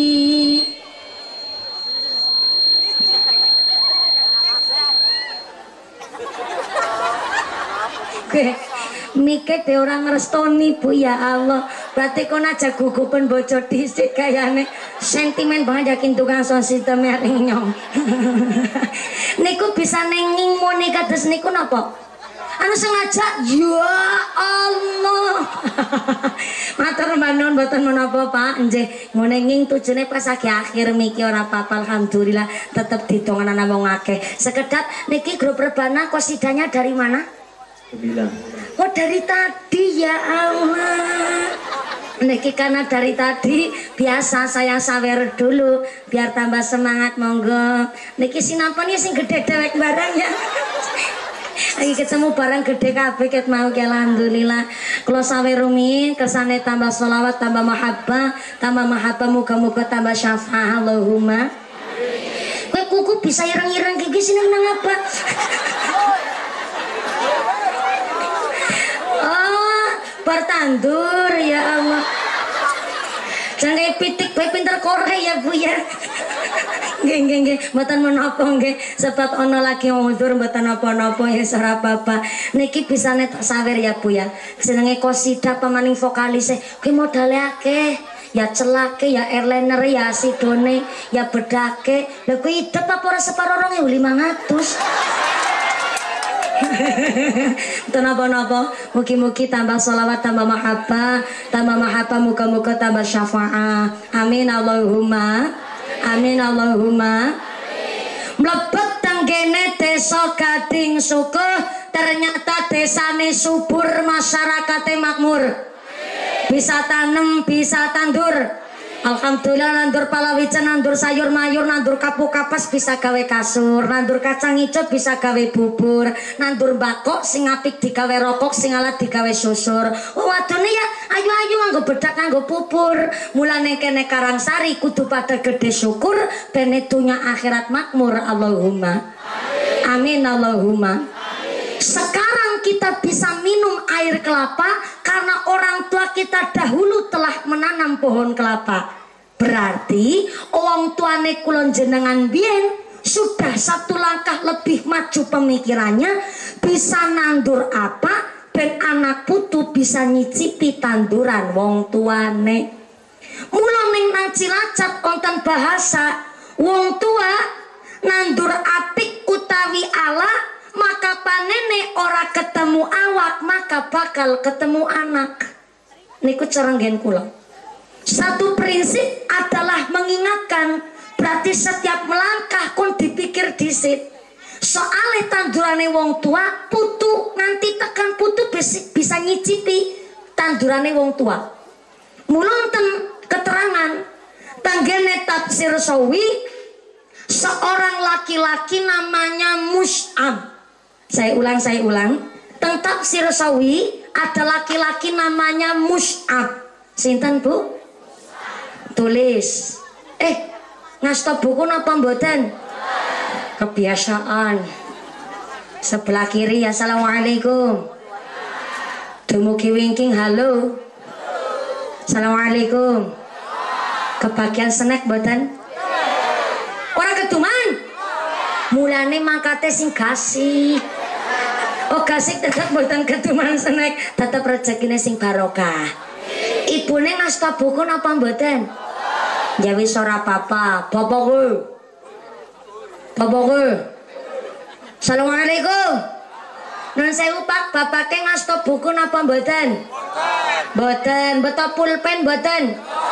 Oke, mikir de orang ngerestoni Bu ya Allah. Berarti kon aja gugupen bojo dhisik kayane. Sentimen banget yakin tukang sound system ring nyong. Niku bisa nenging muni kados niku napa? Anu sengaja ya Allah. Matur nuwun mboten menapa Pak. Nggih, ngunenging tujune pas lagi akhir miki ora apa-apa alhamdulillah tetep didonganan wong akeh. Sekedap niki grup rebana kosidanya dari mana? Bilang. Oh dari tadi ya Allah. Niki karena dari tadi biasa saya sawer dulu biar tambah semangat monggo. Niki sinampun ya sing gede dewek barangnya. Lagi ketemu barang gede kabeh ket mau ki alhamdulillah. Kula sawer rumiyin kersane tambah sholawat tambah mahabbah, tambah mahabbah muga-muga tambah syafaat Allahumma. Kowe kuku bisa ireng-ireng gigi sini nang apa? Bertandur ya Allah. Jangan kayak pitik bae pinter korek ya Bu ya. Nggih nggih nggih, mboten menapa nggih. Sebab ana lagi mundur mboten napa-napa ya ora apa-apa. Niki bisane tak sawer ya Bu ya. Jenenge qasidah pemaning vokalis e. Kuwi modale akeh. Ya celake ya airliner ya sidone ya bedake. Lha kuwi idep apa ora separo dua ribu lima ratus. Napa-napa, mugi-mugi tambah sholawat, tambah mahabbah, tambah mahabbah, muga-muga tambah syafaat. Amin Allahumma. Amin Allahumma. Mlebet tenggene desa Gading Syukur, ternyata desane subur, masyarakatnya makmur. Bisa tanem, bisa tandur. Alhamdulillah nandur palawicen, nandur sayur mayur, nandur kapuk kapas bisa gawe kasur, nandur kacang hijau bisa gawe bubur, nandur bakok sing apik digawe rokok, sing alat digawe susur. Oh wadone ya ayu-ayu nganggo bedak nganggo pupur. Mulane kene Karangsari kudu pada gede syukur ben dunya akhirat makmur. Allahumma amin Allahumma. Sekarang kita bisa minum air kelapa karena orang tua kita dahulu telah menanam pohon kelapa. Berarti orang tuane kulon jenengan biyen sudah satu langkah lebih maju pemikirannya, bisa nandur apa ben anak putu bisa nyicipi tanduran wong tuane. Mula ning nang Cilacap wonten bahasa wong tua nandur apik utawi ala, maka panene ora ketemu awak maka bakal ketemu anak. Niku cerenggen kula. Satu prinsip adalah mengingatkan, berarti setiap melangkah kon dipikir disit. Soale tandurane wong tua putu nanti tekan putu bisa nyicipi tandurane wong tua. Mula wonten keterangan tanggene tafsir Sawi, seorang laki-laki namanya Mus'ab. Saya ulang, saya ulang. Teng tafsir Sawi ada laki-laki namanya Mus'ab. Sinten Bu? Tulis. Eh, ngastop buku napa mboten? Kebiasaan. Sebelah kiri. Assalamualaikum. Dumugi wingking halo. Assalamualaikum. Kebagian snack mboten? Ora keduman? Mulane mangkate sing gasih. Oh gasih tetep mboten keduman snack, tetep rezekine sing barokah. Ibune ngasta buku napa mboten? Ya wis ora apa-apa, bapakku. Bapakku. Assalamualaikum. Nun sewu Pak, bapake ngasta buku napa mboten? Mboten. Mboten, beto pulpen mboten?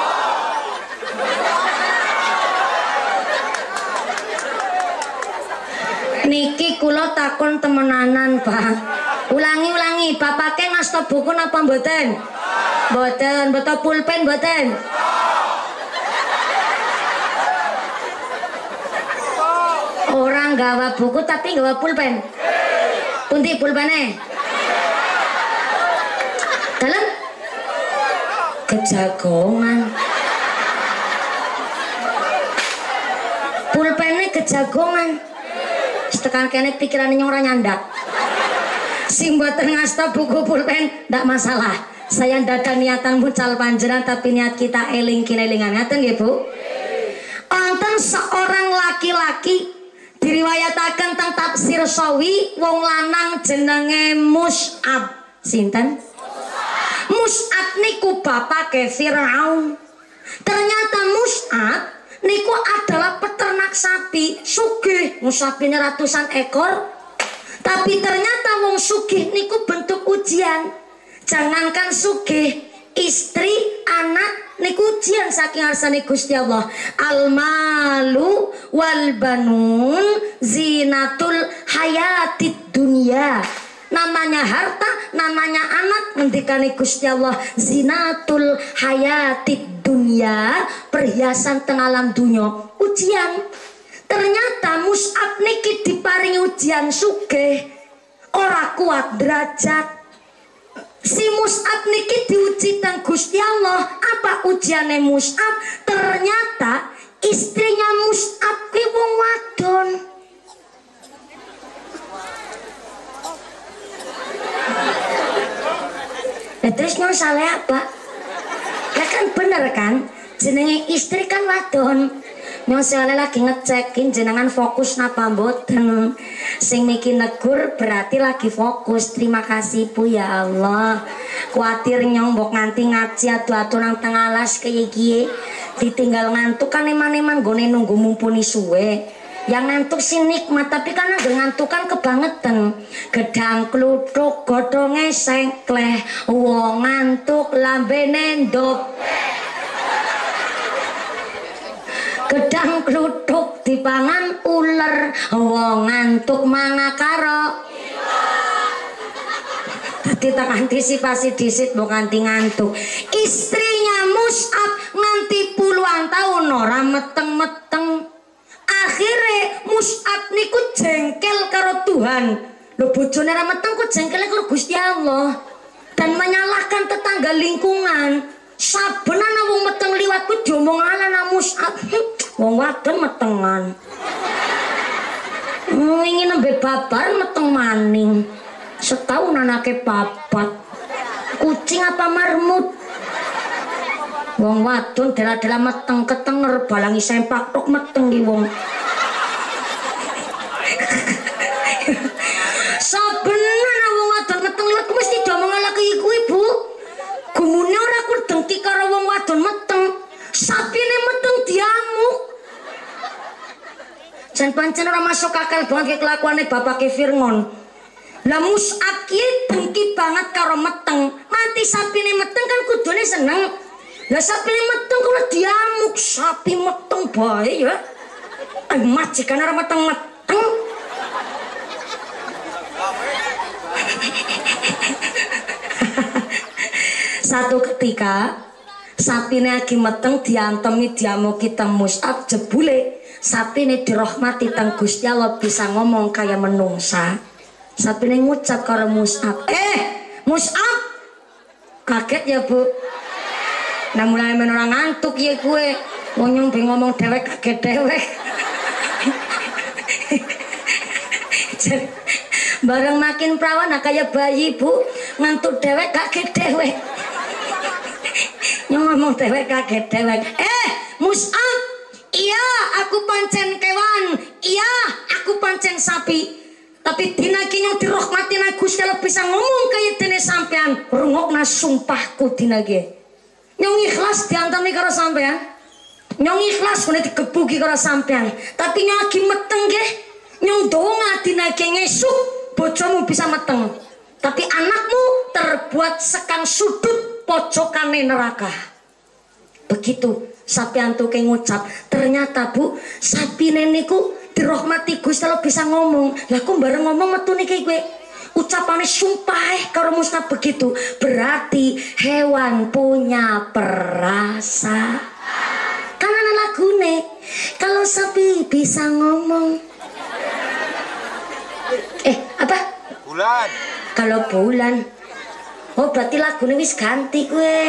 Niki kula takon temenanan, Pak. Ulangi-ulangi, bapake ngasta buku napa mboten? Mboten. Beto pulpen mboten? Orang gawa buku tapi gawa pulpen. Pundi pulpene? Dalam kejagongan. Pulpene kejagongan. Setekan kene pikiran nyong ora nyandak. Sing mboten ngasta buku pulpen ndak masalah. Saya dada niatan mucal panjenengan tapi niat kita eling kinelingan ngaten nggih Bu. Wonten seorang laki-laki diriwayataken teng tafsir Sawi wong lanang jenenge Mus'ab. Sinten? Mus'ab niku bapake Firaun. Ternyata Mus'ab niku adalah peternak sapi, sugih, musabine ratusan ekor. Tapi ternyata wong sugih niku bentuk ujian. Jangankan sugih, istri, anak niku ujian saking ngarsane Gusti Allah. Al malu wal banun zinatul hayatid dunya. Namanya harta, namanya anak, ngendikane Gusti Allah zinatul hayatid dunya, perhiasan teng alam dunya. Ujian. Ternyata Mus'ab niki diparingi ujian sugih, ora kuat derajat. Si Mus'ab niki diuji teng Gusti Allah. Apa ujiane Mus'ab? Ternyata istrinya Mus'ab ki wong wadon. Nah, terus nyong salah apa? Ya kan bener kan? Jenenge istri kan wadon. Nyong salah lagi ngecekin jenengan fokus napa mboten. Sing miki negur berarti lagi fokus. Terima kasih Bu ya Allah. Kuatir nyong mbok nganti ngaji adu-adu nang tengah alas kaya kiye. Ditinggal ngantuk kan eman-eman gone nunggu mumpuni suwe. Yang ngantuk sih nikmat, tapi karena ngantuk kan kebangetan. Gedang kluthuk godhonge sengkleh, wong ngantuk lambene ndop. Gedang kluthuk dipangan uler, wong ngantuk manga karo. Dadi tak antisipasi disit mbok nganti ngantuk. Istrinya Mus'ab nganti puluhan tahun ora meteng-meteng. Akhirnya Mus'ab niku jengkel karo Tuhan. Lho bojone ora meteng kok jengkel karo Gusti Allah. Dan menyalahkan tetangga lingkungan. Saben ana wong meteng liwat ku diomong ala Mus'ab. Wong wadon metengan. Wingi nembe babar meteng maning. Setahun anake papat. Kucing apa marmut? Wong wadon dela-dela meteng ketenger balangi sempak tok meteng ki wong. Sabenan wong wadon meteng liwat ku mesti diomong ala ki kuwi Bu. Gumune ora kur dengki karo wong wadon meteng. Sapine meteng diamuk. Jan pancen ora masuk akal banget kelakuane bapake Fir'aun. Lah Mus'ab ki dengki banget karo meteng. Mati sapine meteng kan kudune seneng. Lah sapine meteng kok diamuk, sapi meteng bae ya. Ay majikan ora meteng-meteng. Satu ketika sapine lagi meteng diantemi diamuki teng Mus'ab, jebule sapine dirahmati teng Gusti Allah bisa ngomong kaya menungsa. Sapine ngucap karo Mus'ab, "Eh, Mus'ab." Kaget ya Bu. Nah mulai men ora ngantuk ya gue. Wong nyong be ngomong dhewek kaget dhewek. Bareng makin perawan kaya bayi Bu, ngantuk dhewek kaget dhewek. Nyong ngomong dhewek kaget dhewek. "Eh, Mus'ab, iya aku pancen kewan, iya aku pancen sapi. Tapi dina iki nyong dirahmati nang Gusti Allah bisa ngomong kaya dene sampean. Rungokna sumpahku dina iki. Nyong ikhlas diantemi karo sampean. Nyong ikhlas kene digebuki karo sampean. Tapi nyong lagi meteng nggih. Nyong donga dina iki ngesuk bojomu bisa meteng. Tapi anakmu terbuat sekang sudut pojokane neraka." Begitu sampean tuh kayak ngucap. Ternyata Bu, sapine niku dirahmati Gusti Allah bisa ngomong. Lah kok bareng ngomong metu niki kowe. Ucapane sumpah karo Mus'ab begitu. Berarti hewan punya perasa. Kan ana lagune. Kalau sapi bisa ngomong. Eh, apa? Bulan. Kalau bulan. Oh, berarti lagune wis ganti kowe.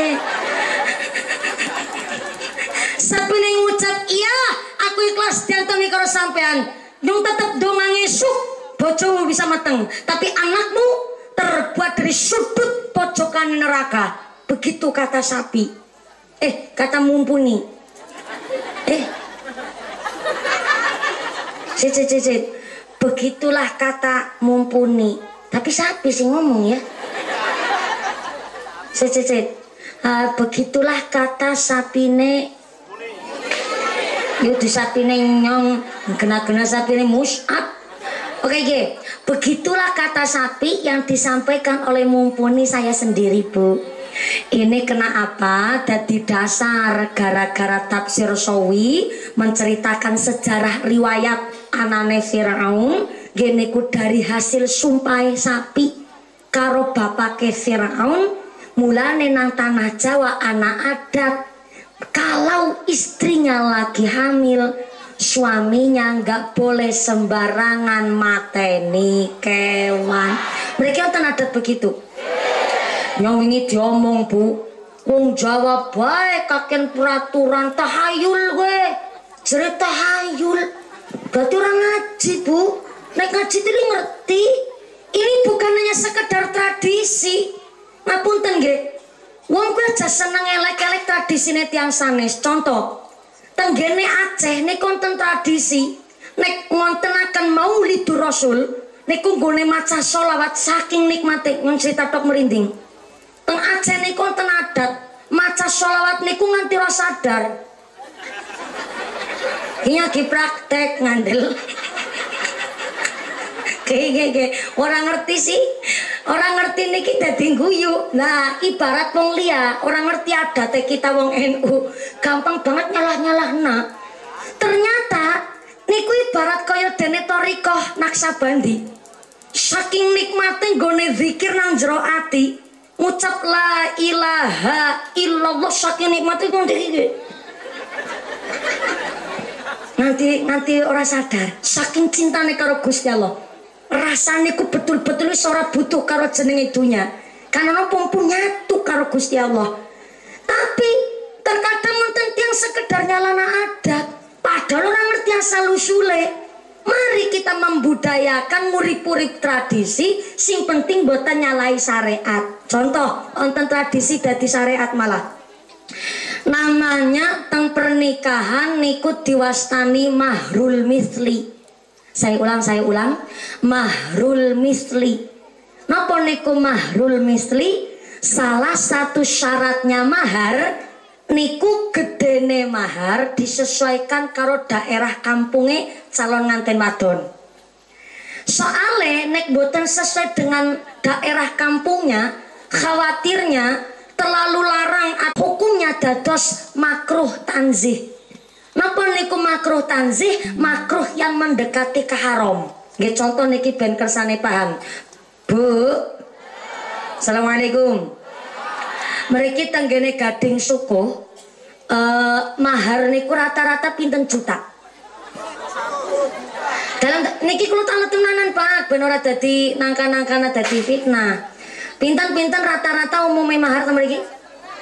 Sapine ngucap, "Iya, aku ikhlas diantemi karo sampean. Nyong tetep donga ngesuk bojomu bisa meteng, tapi anakmu terbuat dari sudut pojokan neraka." begitu kata sapi. Eh, kata mumpuni. Eh. Sit, sit, sit, sit. Begitulah kata mumpuni. Tapi sapi sih ngomong ya. Sit, sit, sit. Uh, begitulah kata sapine. Yuk di sapine nyong, kena-kena sapine mus'ab. Oke, okay, okay. Begitulah kata sapi yang disampaikan oleh mumpuni saya sendiri, Bu. Ini kena apa? Dadi dasar gara-gara tafsir Sawi menceritakan sejarah riwayat anane Firaun, geniku dari hasil sumpah sapi karo bapake Firaun. Mulane nang tanah Jawa anak adat kalau istrinya lagi hamil, suaminya nggak boleh sembarangan mateni kewan. Mereka kan adat begitu. Yang ini diomong, Bu, wong Jawa baik kakek peraturan tahayul gue, cerita tahayul. Berarti orang ngaji, Bu. Nek ngaji itu ngerti. Ini bukan hanya sekedar tradisi. Ngapunten nggih. Wong kuwi aja seneng elek-elek tradisine tiyang sanes. Contoh, tenggene Aceh niku wonten tradisi nek wontenaken Maulidur Rasul niku nggone maca sholawat saking nikmate ngon cerita tok merinding. Teng Aceh niku wonten adat maca sholawat niku nganti ora sadar. Iki lagi praktek ngandel. Oke, orang ngerti sih, orang ngerti niki dadi guyu. Nah, ibarat wong liya, orang ngerti adat kita wong N U, gampang banget nyalah-nyalahna. Ternyata niku ibarat kaya dene thariqah Naksabandi. Saking nikmate nggone zikir nang jero ati, ngucap la ilaha illallah saking nikmate ngono iki. Nanti nanti ora sadar, saking cintane karo Gusti Allah. Rasane ku betul-betul ora butuh karo jenenge dunya. Karena nopo nyatu karo Gusti Allah. Tapi terkadang wonten tiyang sekedar nyalana adat, padahal orang ngerti asal usule. Mari kita membudayakan murip-murip tradisi, sing penting boten nyalai syariat. Contoh, wonten tradisi dadi syariat malah. Namanya teng pernikahan niku diwastani mahrul misli. Saya ulang, saya ulang. Mahrul misli. Napa niku mahrul misli? Salah satu syaratnya mahar niku gedene mahar disesuaikan karo daerah kampunge calon nganten wadon. Soale nek boten sesuai dengan daerah kampungnya, khawatirnya terlalu larang atau hukumnya dados makruh tanzih. Napa niku makruh tanzih? Makruh yang mendekati ke haram. Nggih contoh niki ben kersane paham. Bu. Assalamualaikum. Mriki tenggene Gading Sukuh, uh, mahar niku rata-rata pinten juta. Dalam niki kula tak tenanan Pak, ben ora dadi nangka-nangkana dadi fitnah. Pinten-pinten rata-rata umumnya mahar ta mriki?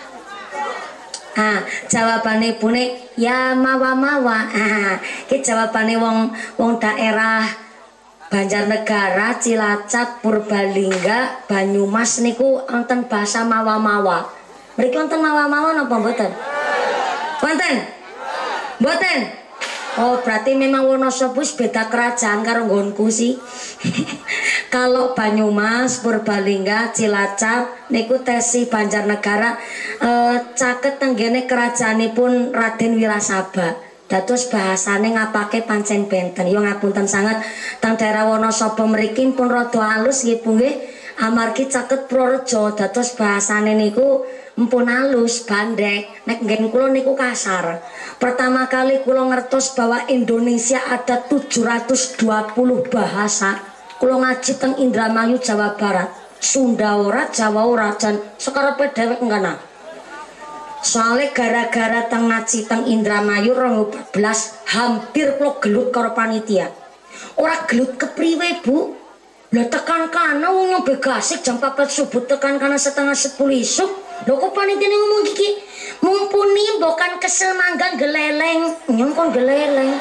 Ah, jawabane bune ya mawa-mawa. Ah, iki jawabane wong wong daerah Banjarnegara, Cilacap, Purbalingga, Banyumas niku wonten bahasa mawa-mawa. Mriki wonten mawa-mawa napa mboten? Wonten? Mboten? Oh, berarti memang Wonosobo beda kerajaan karo nggonku sih. Kalau Banyumas, Purbalingga, Cilacap niku tesi Banjarnegara eh, caket tenggene kerajaanipun Raden Wirasaba. Dados bahasane ngapake pancen benten. Yo ngapunten sangat teng daerah Wonosobo mriki pun rada halus nggih Bu nggih. Amargi caket Purworejo dados bahasane niku mpun halus bandek. Nek nggen kula niku kasar. Pertama kali kula ngertos bahwa Indonesia ada tujuh ratus dua puluh bahasa. Kula ngaji teng Indramayu Jawa Barat. Sunda ora, Jawa ora, jan sekarepe dhewek ngana. Soalnya gara-gara teng ngaji teng Indramayu dua ribu empat belas hampir kula gelut karo panitia. Ora gelut kepriwe, Bu? Lah tekan kana wong nyombe gasik jam papat subuh tekan kana setengah sepuluh isuk. Lho kok panitia ngomong iki? Mumpuni bukan kesel manggang geleleng, nyong kon geleleng.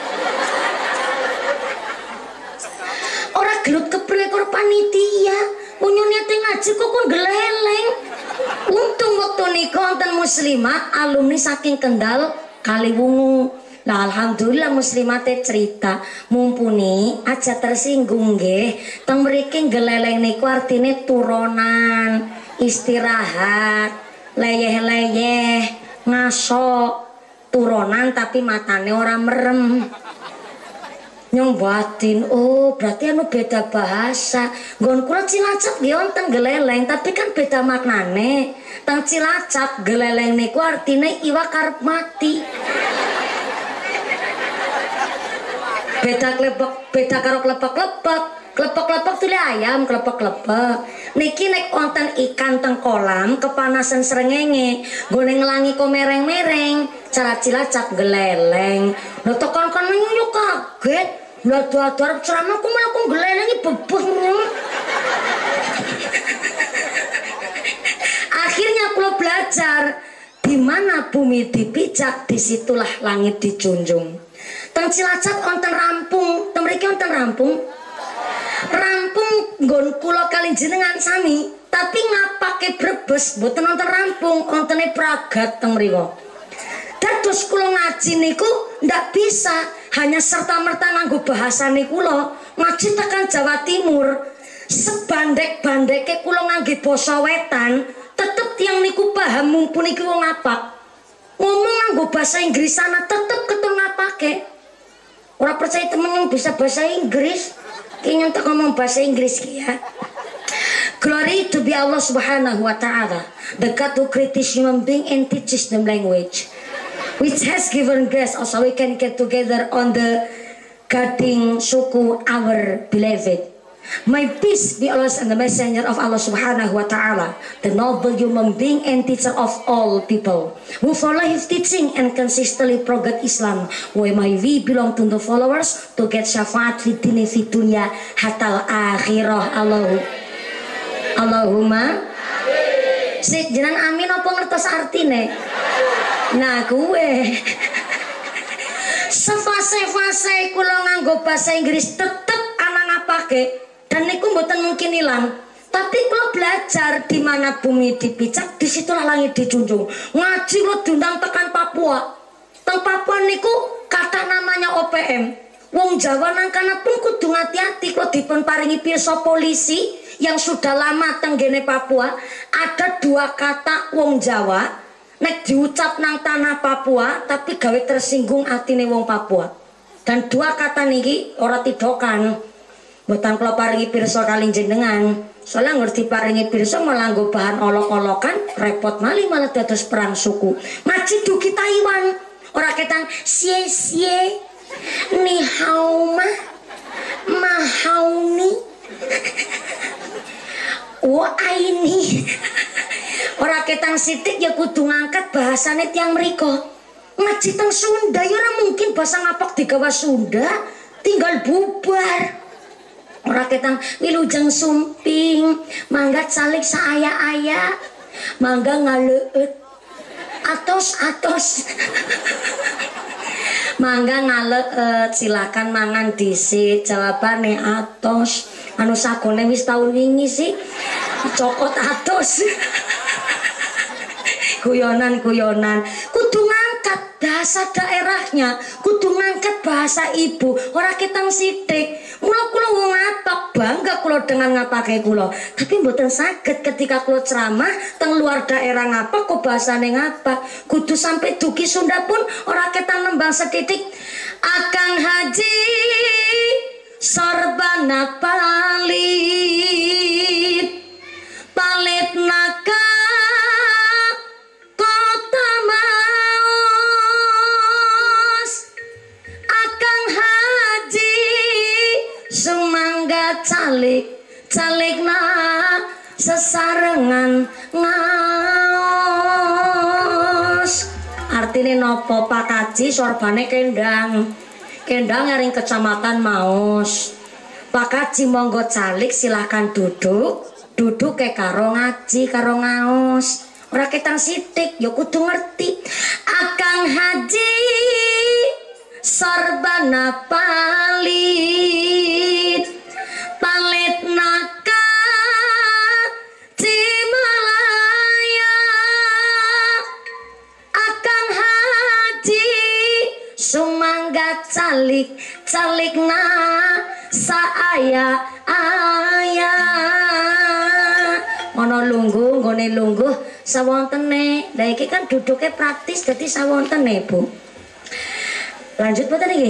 Ora gelut kepriwe karo panitia. Wong niate ngaji kok kon geleleng. Untung waktu muslimat alumni saking Kendal Kaliwungu. Nah, alhamdulillah muslimate cerita mumpuni aja tersinggung nggih. Teng mriki geleleng niku artine turunan, istirahat, leyeh-leyeh, ngaso. Turunan tapi matane ora merem. Nyong batin, oh berarti anu beda bahasa. Nggon kula Cilacap nggih wonten geleleng, tapi kan beda maknane. Teng Cilacap geleleng niku artine iwak karep mati. Beda klepek, beda karo klepek-klepek. Klepek-klepek tuh ayam, klepek-klepek. Niki nek wonten ikan teng kolam kepanasan srengenge, nggone nglangi ko mereng-mereng. Cara Cilacap geleleng. Lho tekan-kan nyuk kaget. Lha adu-adu arep ceramah ku malah ku gelelengi bebeh. Akhirnya kula belajar di mana bumi dipijak, disitulah langit dijunjung. Teng Cilacap wonten rampung, teng mriki wonten rampung. Rampung nggon kula kali jenengan sami, tapi ngapake Brebes mboten wonten rampung, wontene Pragat teng mriku. Dados kula ngaji niku ndak bisa hanya serta-merta nganggo bahasane kula. Ngaji tekan Jawa Timur, sebandek-bandeke kula ngangge basa wetan, tetep tiyang niku paham mumpuni iki wong apa. Ngomong nganggo bahasa Inggris sana tetep keton ngapake. Ora percaya temen yang bisa bahasa Inggris, kayaknya tak ngomong bahasa Inggris ya. Glory to be Allah Subhanahu wa Ta'ala, the God who created human being and teaches them language, which has given grace also we can get together on the Gading suku our beloved. May peace be always on the messenger of Allah Subhanahu wa Ta'ala, the noble human being and teacher of all people, who follow his teaching and consistently progress Islam, where may we belong to the followers to get syafaat fi dini fi dunya hatal akhirah. Allahu Allahumma sik jenengan amin apa ngertos artine? Nah kuwe sefase-fase kula nganggo bahasa Inggris tetep ana ngapake. Dan niku mboten mungkin hilang. Tapi kula belajar di mana bumi dipijak, disitulah langit dijunjung. Ngaji kula diundang tekan Papua. Teng Papua niku kata namanya O P M. Wong Jawa nang kana pun kudu hati-hati kula dipun paringi pirsa polisi yang sudah lama tenggene Papua. Ada dua kata wong Jawa nek diucap nang tanah Papua tapi gawe tersinggung atine wong Papua. Dan dua kata niki ora tidokan. Mboten kula paringi pirsa kalih jenengan. Soalnya ngerti paringi pirsa malah nggo bahan olok-olokan, repot malih malah dados perang suku. Ngaji dugi Taiwan. Ora ketang sie sie. Ni hao ma. Ma hao ni. Wa aini. Ora ketang sithik ya kudu ngangkat bahasane tiyang mriko. Ngaji teng Sunda ya ora mungkin bahasa ngapak digawa Sunda, tinggal bubar. Ora ketang wilujeng sumping, mangga calik saaya-aya, mangga ngaleut, atos-atos. Mangga ngaleut, silakan mangan dhisik, jawabane atos. Anu sagone wis taun wingi sih, cokot atos. Guyonan-guyonan, kudu ngangkat bahasa daerahnya, kudu ngangkat bahasa ibu, ora ketang sithik. Mula kula wong ngapak, bangga kula dengan ngapake kula. Tapi mboten saged ketika kula ceramah teng luar daerah ngapak kok bahasane ngapak. Kudu sampai dugi Sunda pun ora ketang nembang setitik. Akang Haji sorbana palit palit naka kota Maus. Akang Haji sumangga calik calikna sesarengan ngaos. Artine nopo Pak Haji sorbane kendang kendang ngaring kecamatan Maus. Pak Haji monggo calik silahkan duduk duduk ke karo ngaji karo ngaos. Ora ketang sithik ya kudu ngerti. Akang Haji sorbana palit palit naka Cimalaya ayah ayah ana lungguh nggone lungguh sawontene. Lah iki kan duduknya praktis dadi sawontene Bu. Lanjut mboten iki?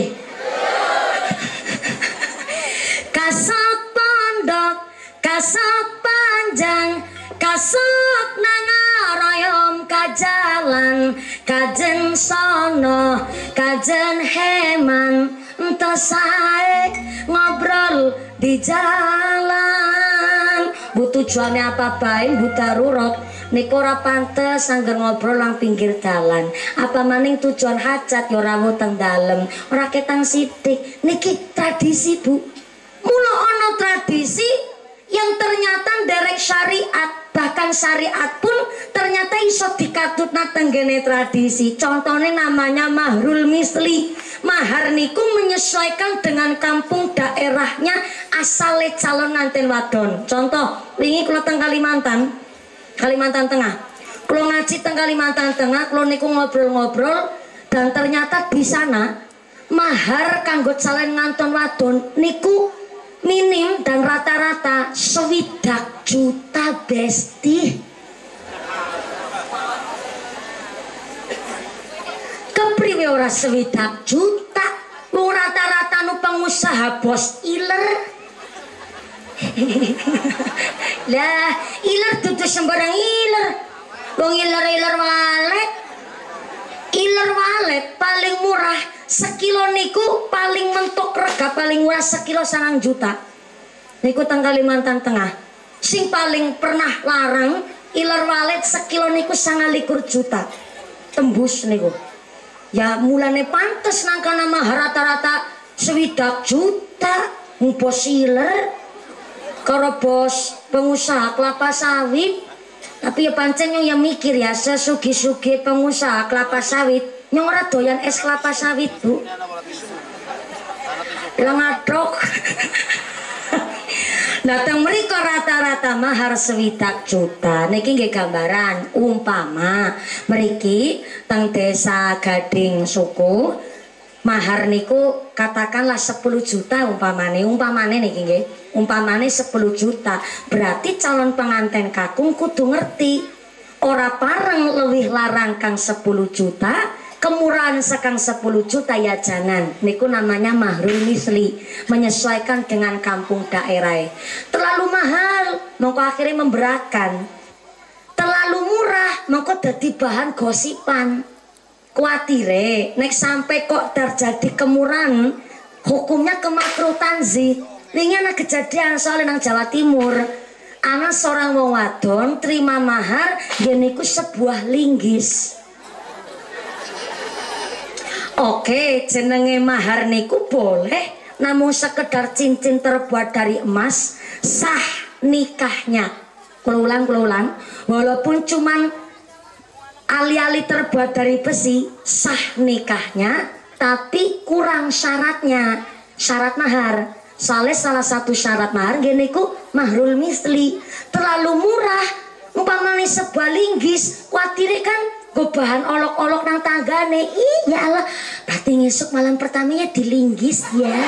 Kasok pondok kasok panjang kasok nangaroyom kajalan kajen sono kajen heman entah sae ngobrol di jalan. Bu tujuannya apa bae Bu darurat niku ora pantes angger ngobrol lang pinggir dalan. Apa maning tujuan hajat ya ora teng dalem ora ketang sithik. Niki tradisi Bu. Mula ana tradisi yang ternyata derek syariat, bahkan syariat pun ternyata iso dikatutna tenggene tradisi. Contohnya namanya mahrul misli. Mahar niku menyesuaikan dengan kampung daerahnya asale calon nganten wadon. Contoh, wingi kula teng Kalimantan, Kalimantan Tengah. Kula ngaji teng Kalimantan Tengah, kula niku ngobrol-ngobrol dan ternyata di sana mahar kanggo calon nganton wadon niku minim dan rata-rata swidak juta besti. Kepriwe ora swidak juta? Wong rata-rata nu pengusaha bos iler. Lah, iler dudu sembarang iler. Wong iler-iler walet. Iler walet paling murah sekilo niku paling mentok rega paling murah sekilo sangang juta. Niku teng Kalimantan Tengah. Sing paling pernah larang iler walet sekilo niku sangalikur juta. Tembus niku. Ya mulane pantes nangkana mah rata-rata swidak juta. Bos iler karo bos pengusaha kelapa sawit. Tapi ya pancen yang, yang mikir ya sesugi-sugi pengusaha kelapa sawit yang ora doyan es kelapa sawit Bu. Lengadok. Datang mereka rata-rata mahar swidak juta. Niki nggih gambaran umpama mriki teng desa Gading Suku mahar niku katakanlah sepuluh juta umpamane umpamane niki nggih umpamane sepuluh juta. Berarti calon pengantin kakung kudu ngerti ora pareng lebih larang kang sepuluh juta kemurahan sekang sepuluh juta ya jangan. Niku namanya mahrul misli, menyesuaikan dengan kampung daerah. Terlalu mahal mongko akhirnya memberatkan, terlalu murah mongko dadi bahan gosipan. Kuatire nek sampai kok terjadi kemurahan hukumnya kemakruh tanzih. Ini anak kejadian soalnya nang Jawa Timur. Anak seorang wong wadon terima mahar geniku sebuah linggis. Oke, jenenge mahar niku boleh, namun sekedar cincin terbuat dari emas sah nikahnya. Kulang kulang, walaupun cuman ali-ali terbuat dari besi sah nikahnya, tapi kurang syaratnya, syarat mahar. Soalnya salah satu syarat mahar geniku mahrul misli. Terlalu murah, umpamanya sebuah linggis, kuatire kan gue bahan olok-olok nang tanggane. Ih ya Allah, berarti ngesuk malam pertamanya dilinggis ya.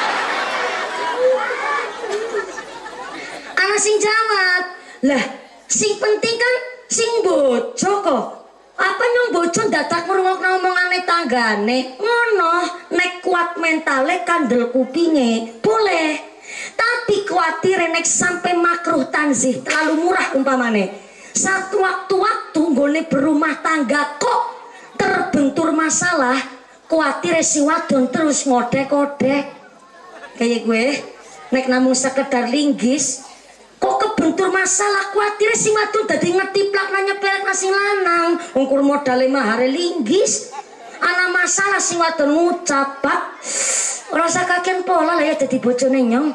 Anak sing jawab, lah sing penting kan sing bojo kok. Apa nyong bojo dadak ngrungokno omongane tanggane. Ngono, nek kuat mentale kandel kupinge, boleh. Tapi kuatir nek sampai makruh tanzih terlalu murah umpamane. Satu waktu-waktu nggone berumah tangga kok terbentur masalah, kuatir si wadon terus ngodek-kodek. Kayak gue, nek namun sekedar linggis, kok kebentur masalah, kuatir si wadon dadi ngetiplak nanya pelek nasi lanang. Ungkur modale mahare linggis, ana masalah si wadon ngucap, Pak, rasa kakean pola lah ya dadi bojone nyong.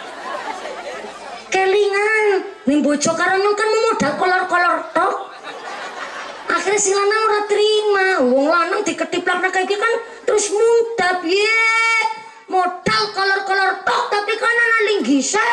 Kelingan ning bojo karo nyong kan modal kolor-kolor tok. Akhirnya si lanang ora terima. Wong lanang diketiplak nang kayak kan terus mudap ye. Modal kolor-kolor tok tapi kan ana linggise.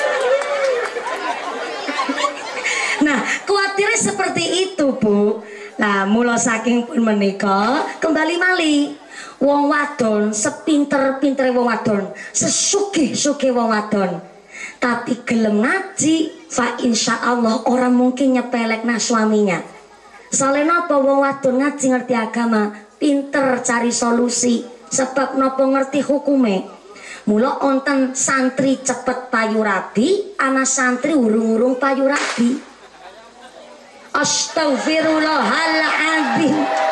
Nah, khawatirnya seperti itu, Bu. Nah, mula saking pun menika kembali malih wong wadon sepinter-pintere wong wadon, sesugih-sugih wong wadon, tapi gelem ngaji, fa insyaallah orang mungkin nyepelekna suaminya. Soalnya napa wong wadon ngaji ngerti agama, pinter cari solusi, sebab napa ngerti hukume. Mula onten santri cepet payu rabi, ana santri urung-urung payu rabi. Astaghfirullahaladzim.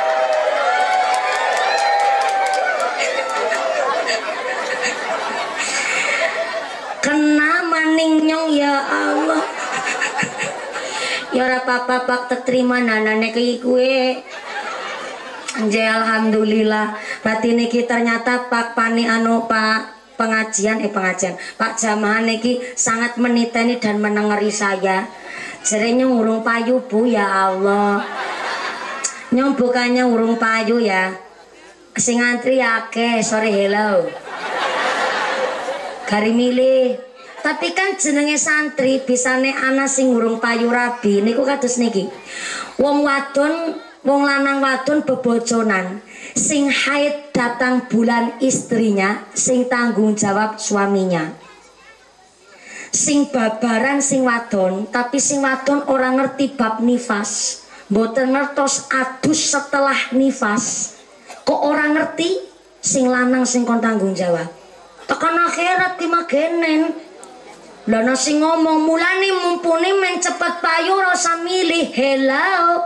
Kena maning nyong ya Allah. Ya ora apa-apa pak terima nanane ki kue. Nje alhamdulillah. Berarti niki ternyata pak pani anu pak pengajian eh pengajian pak jamaah niki sangat meniteni dan menengeri saya. Jerenya urung payu bu ya Allah. Nyong bukannya urung payu ya. Sing antri akeh, sorry hello. Gari milih. Tapi kan jenenge santri bisane ana sing urung payu rabi niku kados niki. Wong wadon, wong lanang wadon bebojonan. Sing haid datang bulan istrinya, sing tanggung jawab suaminya. Sing babaran sing wadon, tapi sing wadon orang ngerti bab nifas, mboten ngertos adus setelah nifas. Kok orang ngerti sing lanang sing kon tanggung jawab. Tekan akhirat ki magenen. Lah nek sing ngomong mulane mumpuni men cepet payu rasa milih. Hello.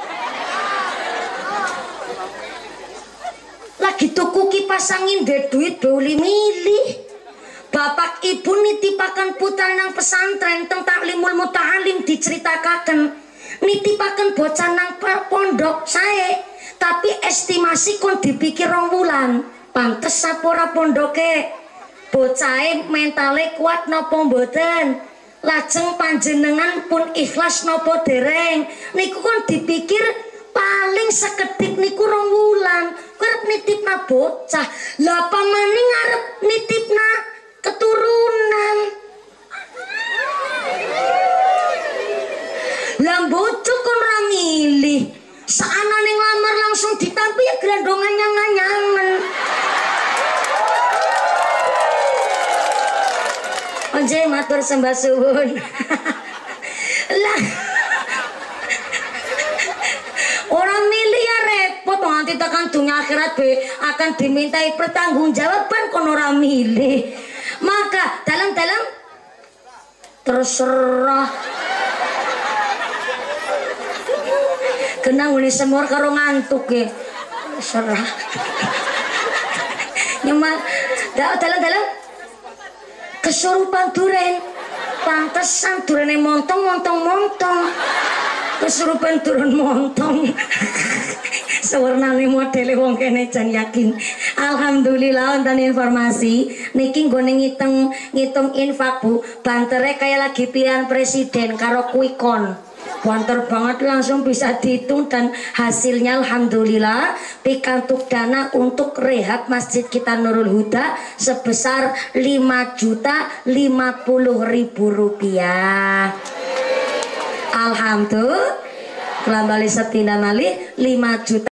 Lagi tuku kipas angin ndek duit beli milih. Bapak ibu nitipakan putra nang pesantren teng taklimul muta'alim diceritakaken nitipaken bocah nang pondok sae tapi estimasi kon dipikir rong wulan pantes sapora pondoke bocahe mentale kuat napa mboten lajeng panjenengan pun ikhlas napa dereng niku kon dipikir paling sekedik niku rong wulan kerep nitipna bocah lah pamane ngarep nitipna keturunan lambojo kon ra milih saanane nglamar langsung ditampi ya grandongan nyang-nyangan onje matur sembah suwun lah orang milih ya repot nanti tekan dunia akhirat be akan dimintai pertanggungjawaban kon ora milih. Maka dalam-dalam terserah kenang ini semua karo ngantuk ya terserah nyuma dalam-dalam kesurupan duren pantesan durene montong montong montong kesurupan turun montong sewarnane modele wong kene jan yakin. Alhamdulillah wonten informasi niki nggone ngitung ngitung infak Bu bantere kayak lagi pilihan presiden karo kuikon banter banget langsung bisa dihitung dan hasilnya alhamdulillah pikantuk dana untuk rehab masjid kita Nurul Huda sebesar lima juta lima puluh ribu rupiah. Alhamdulillah kembali setina malih lima juta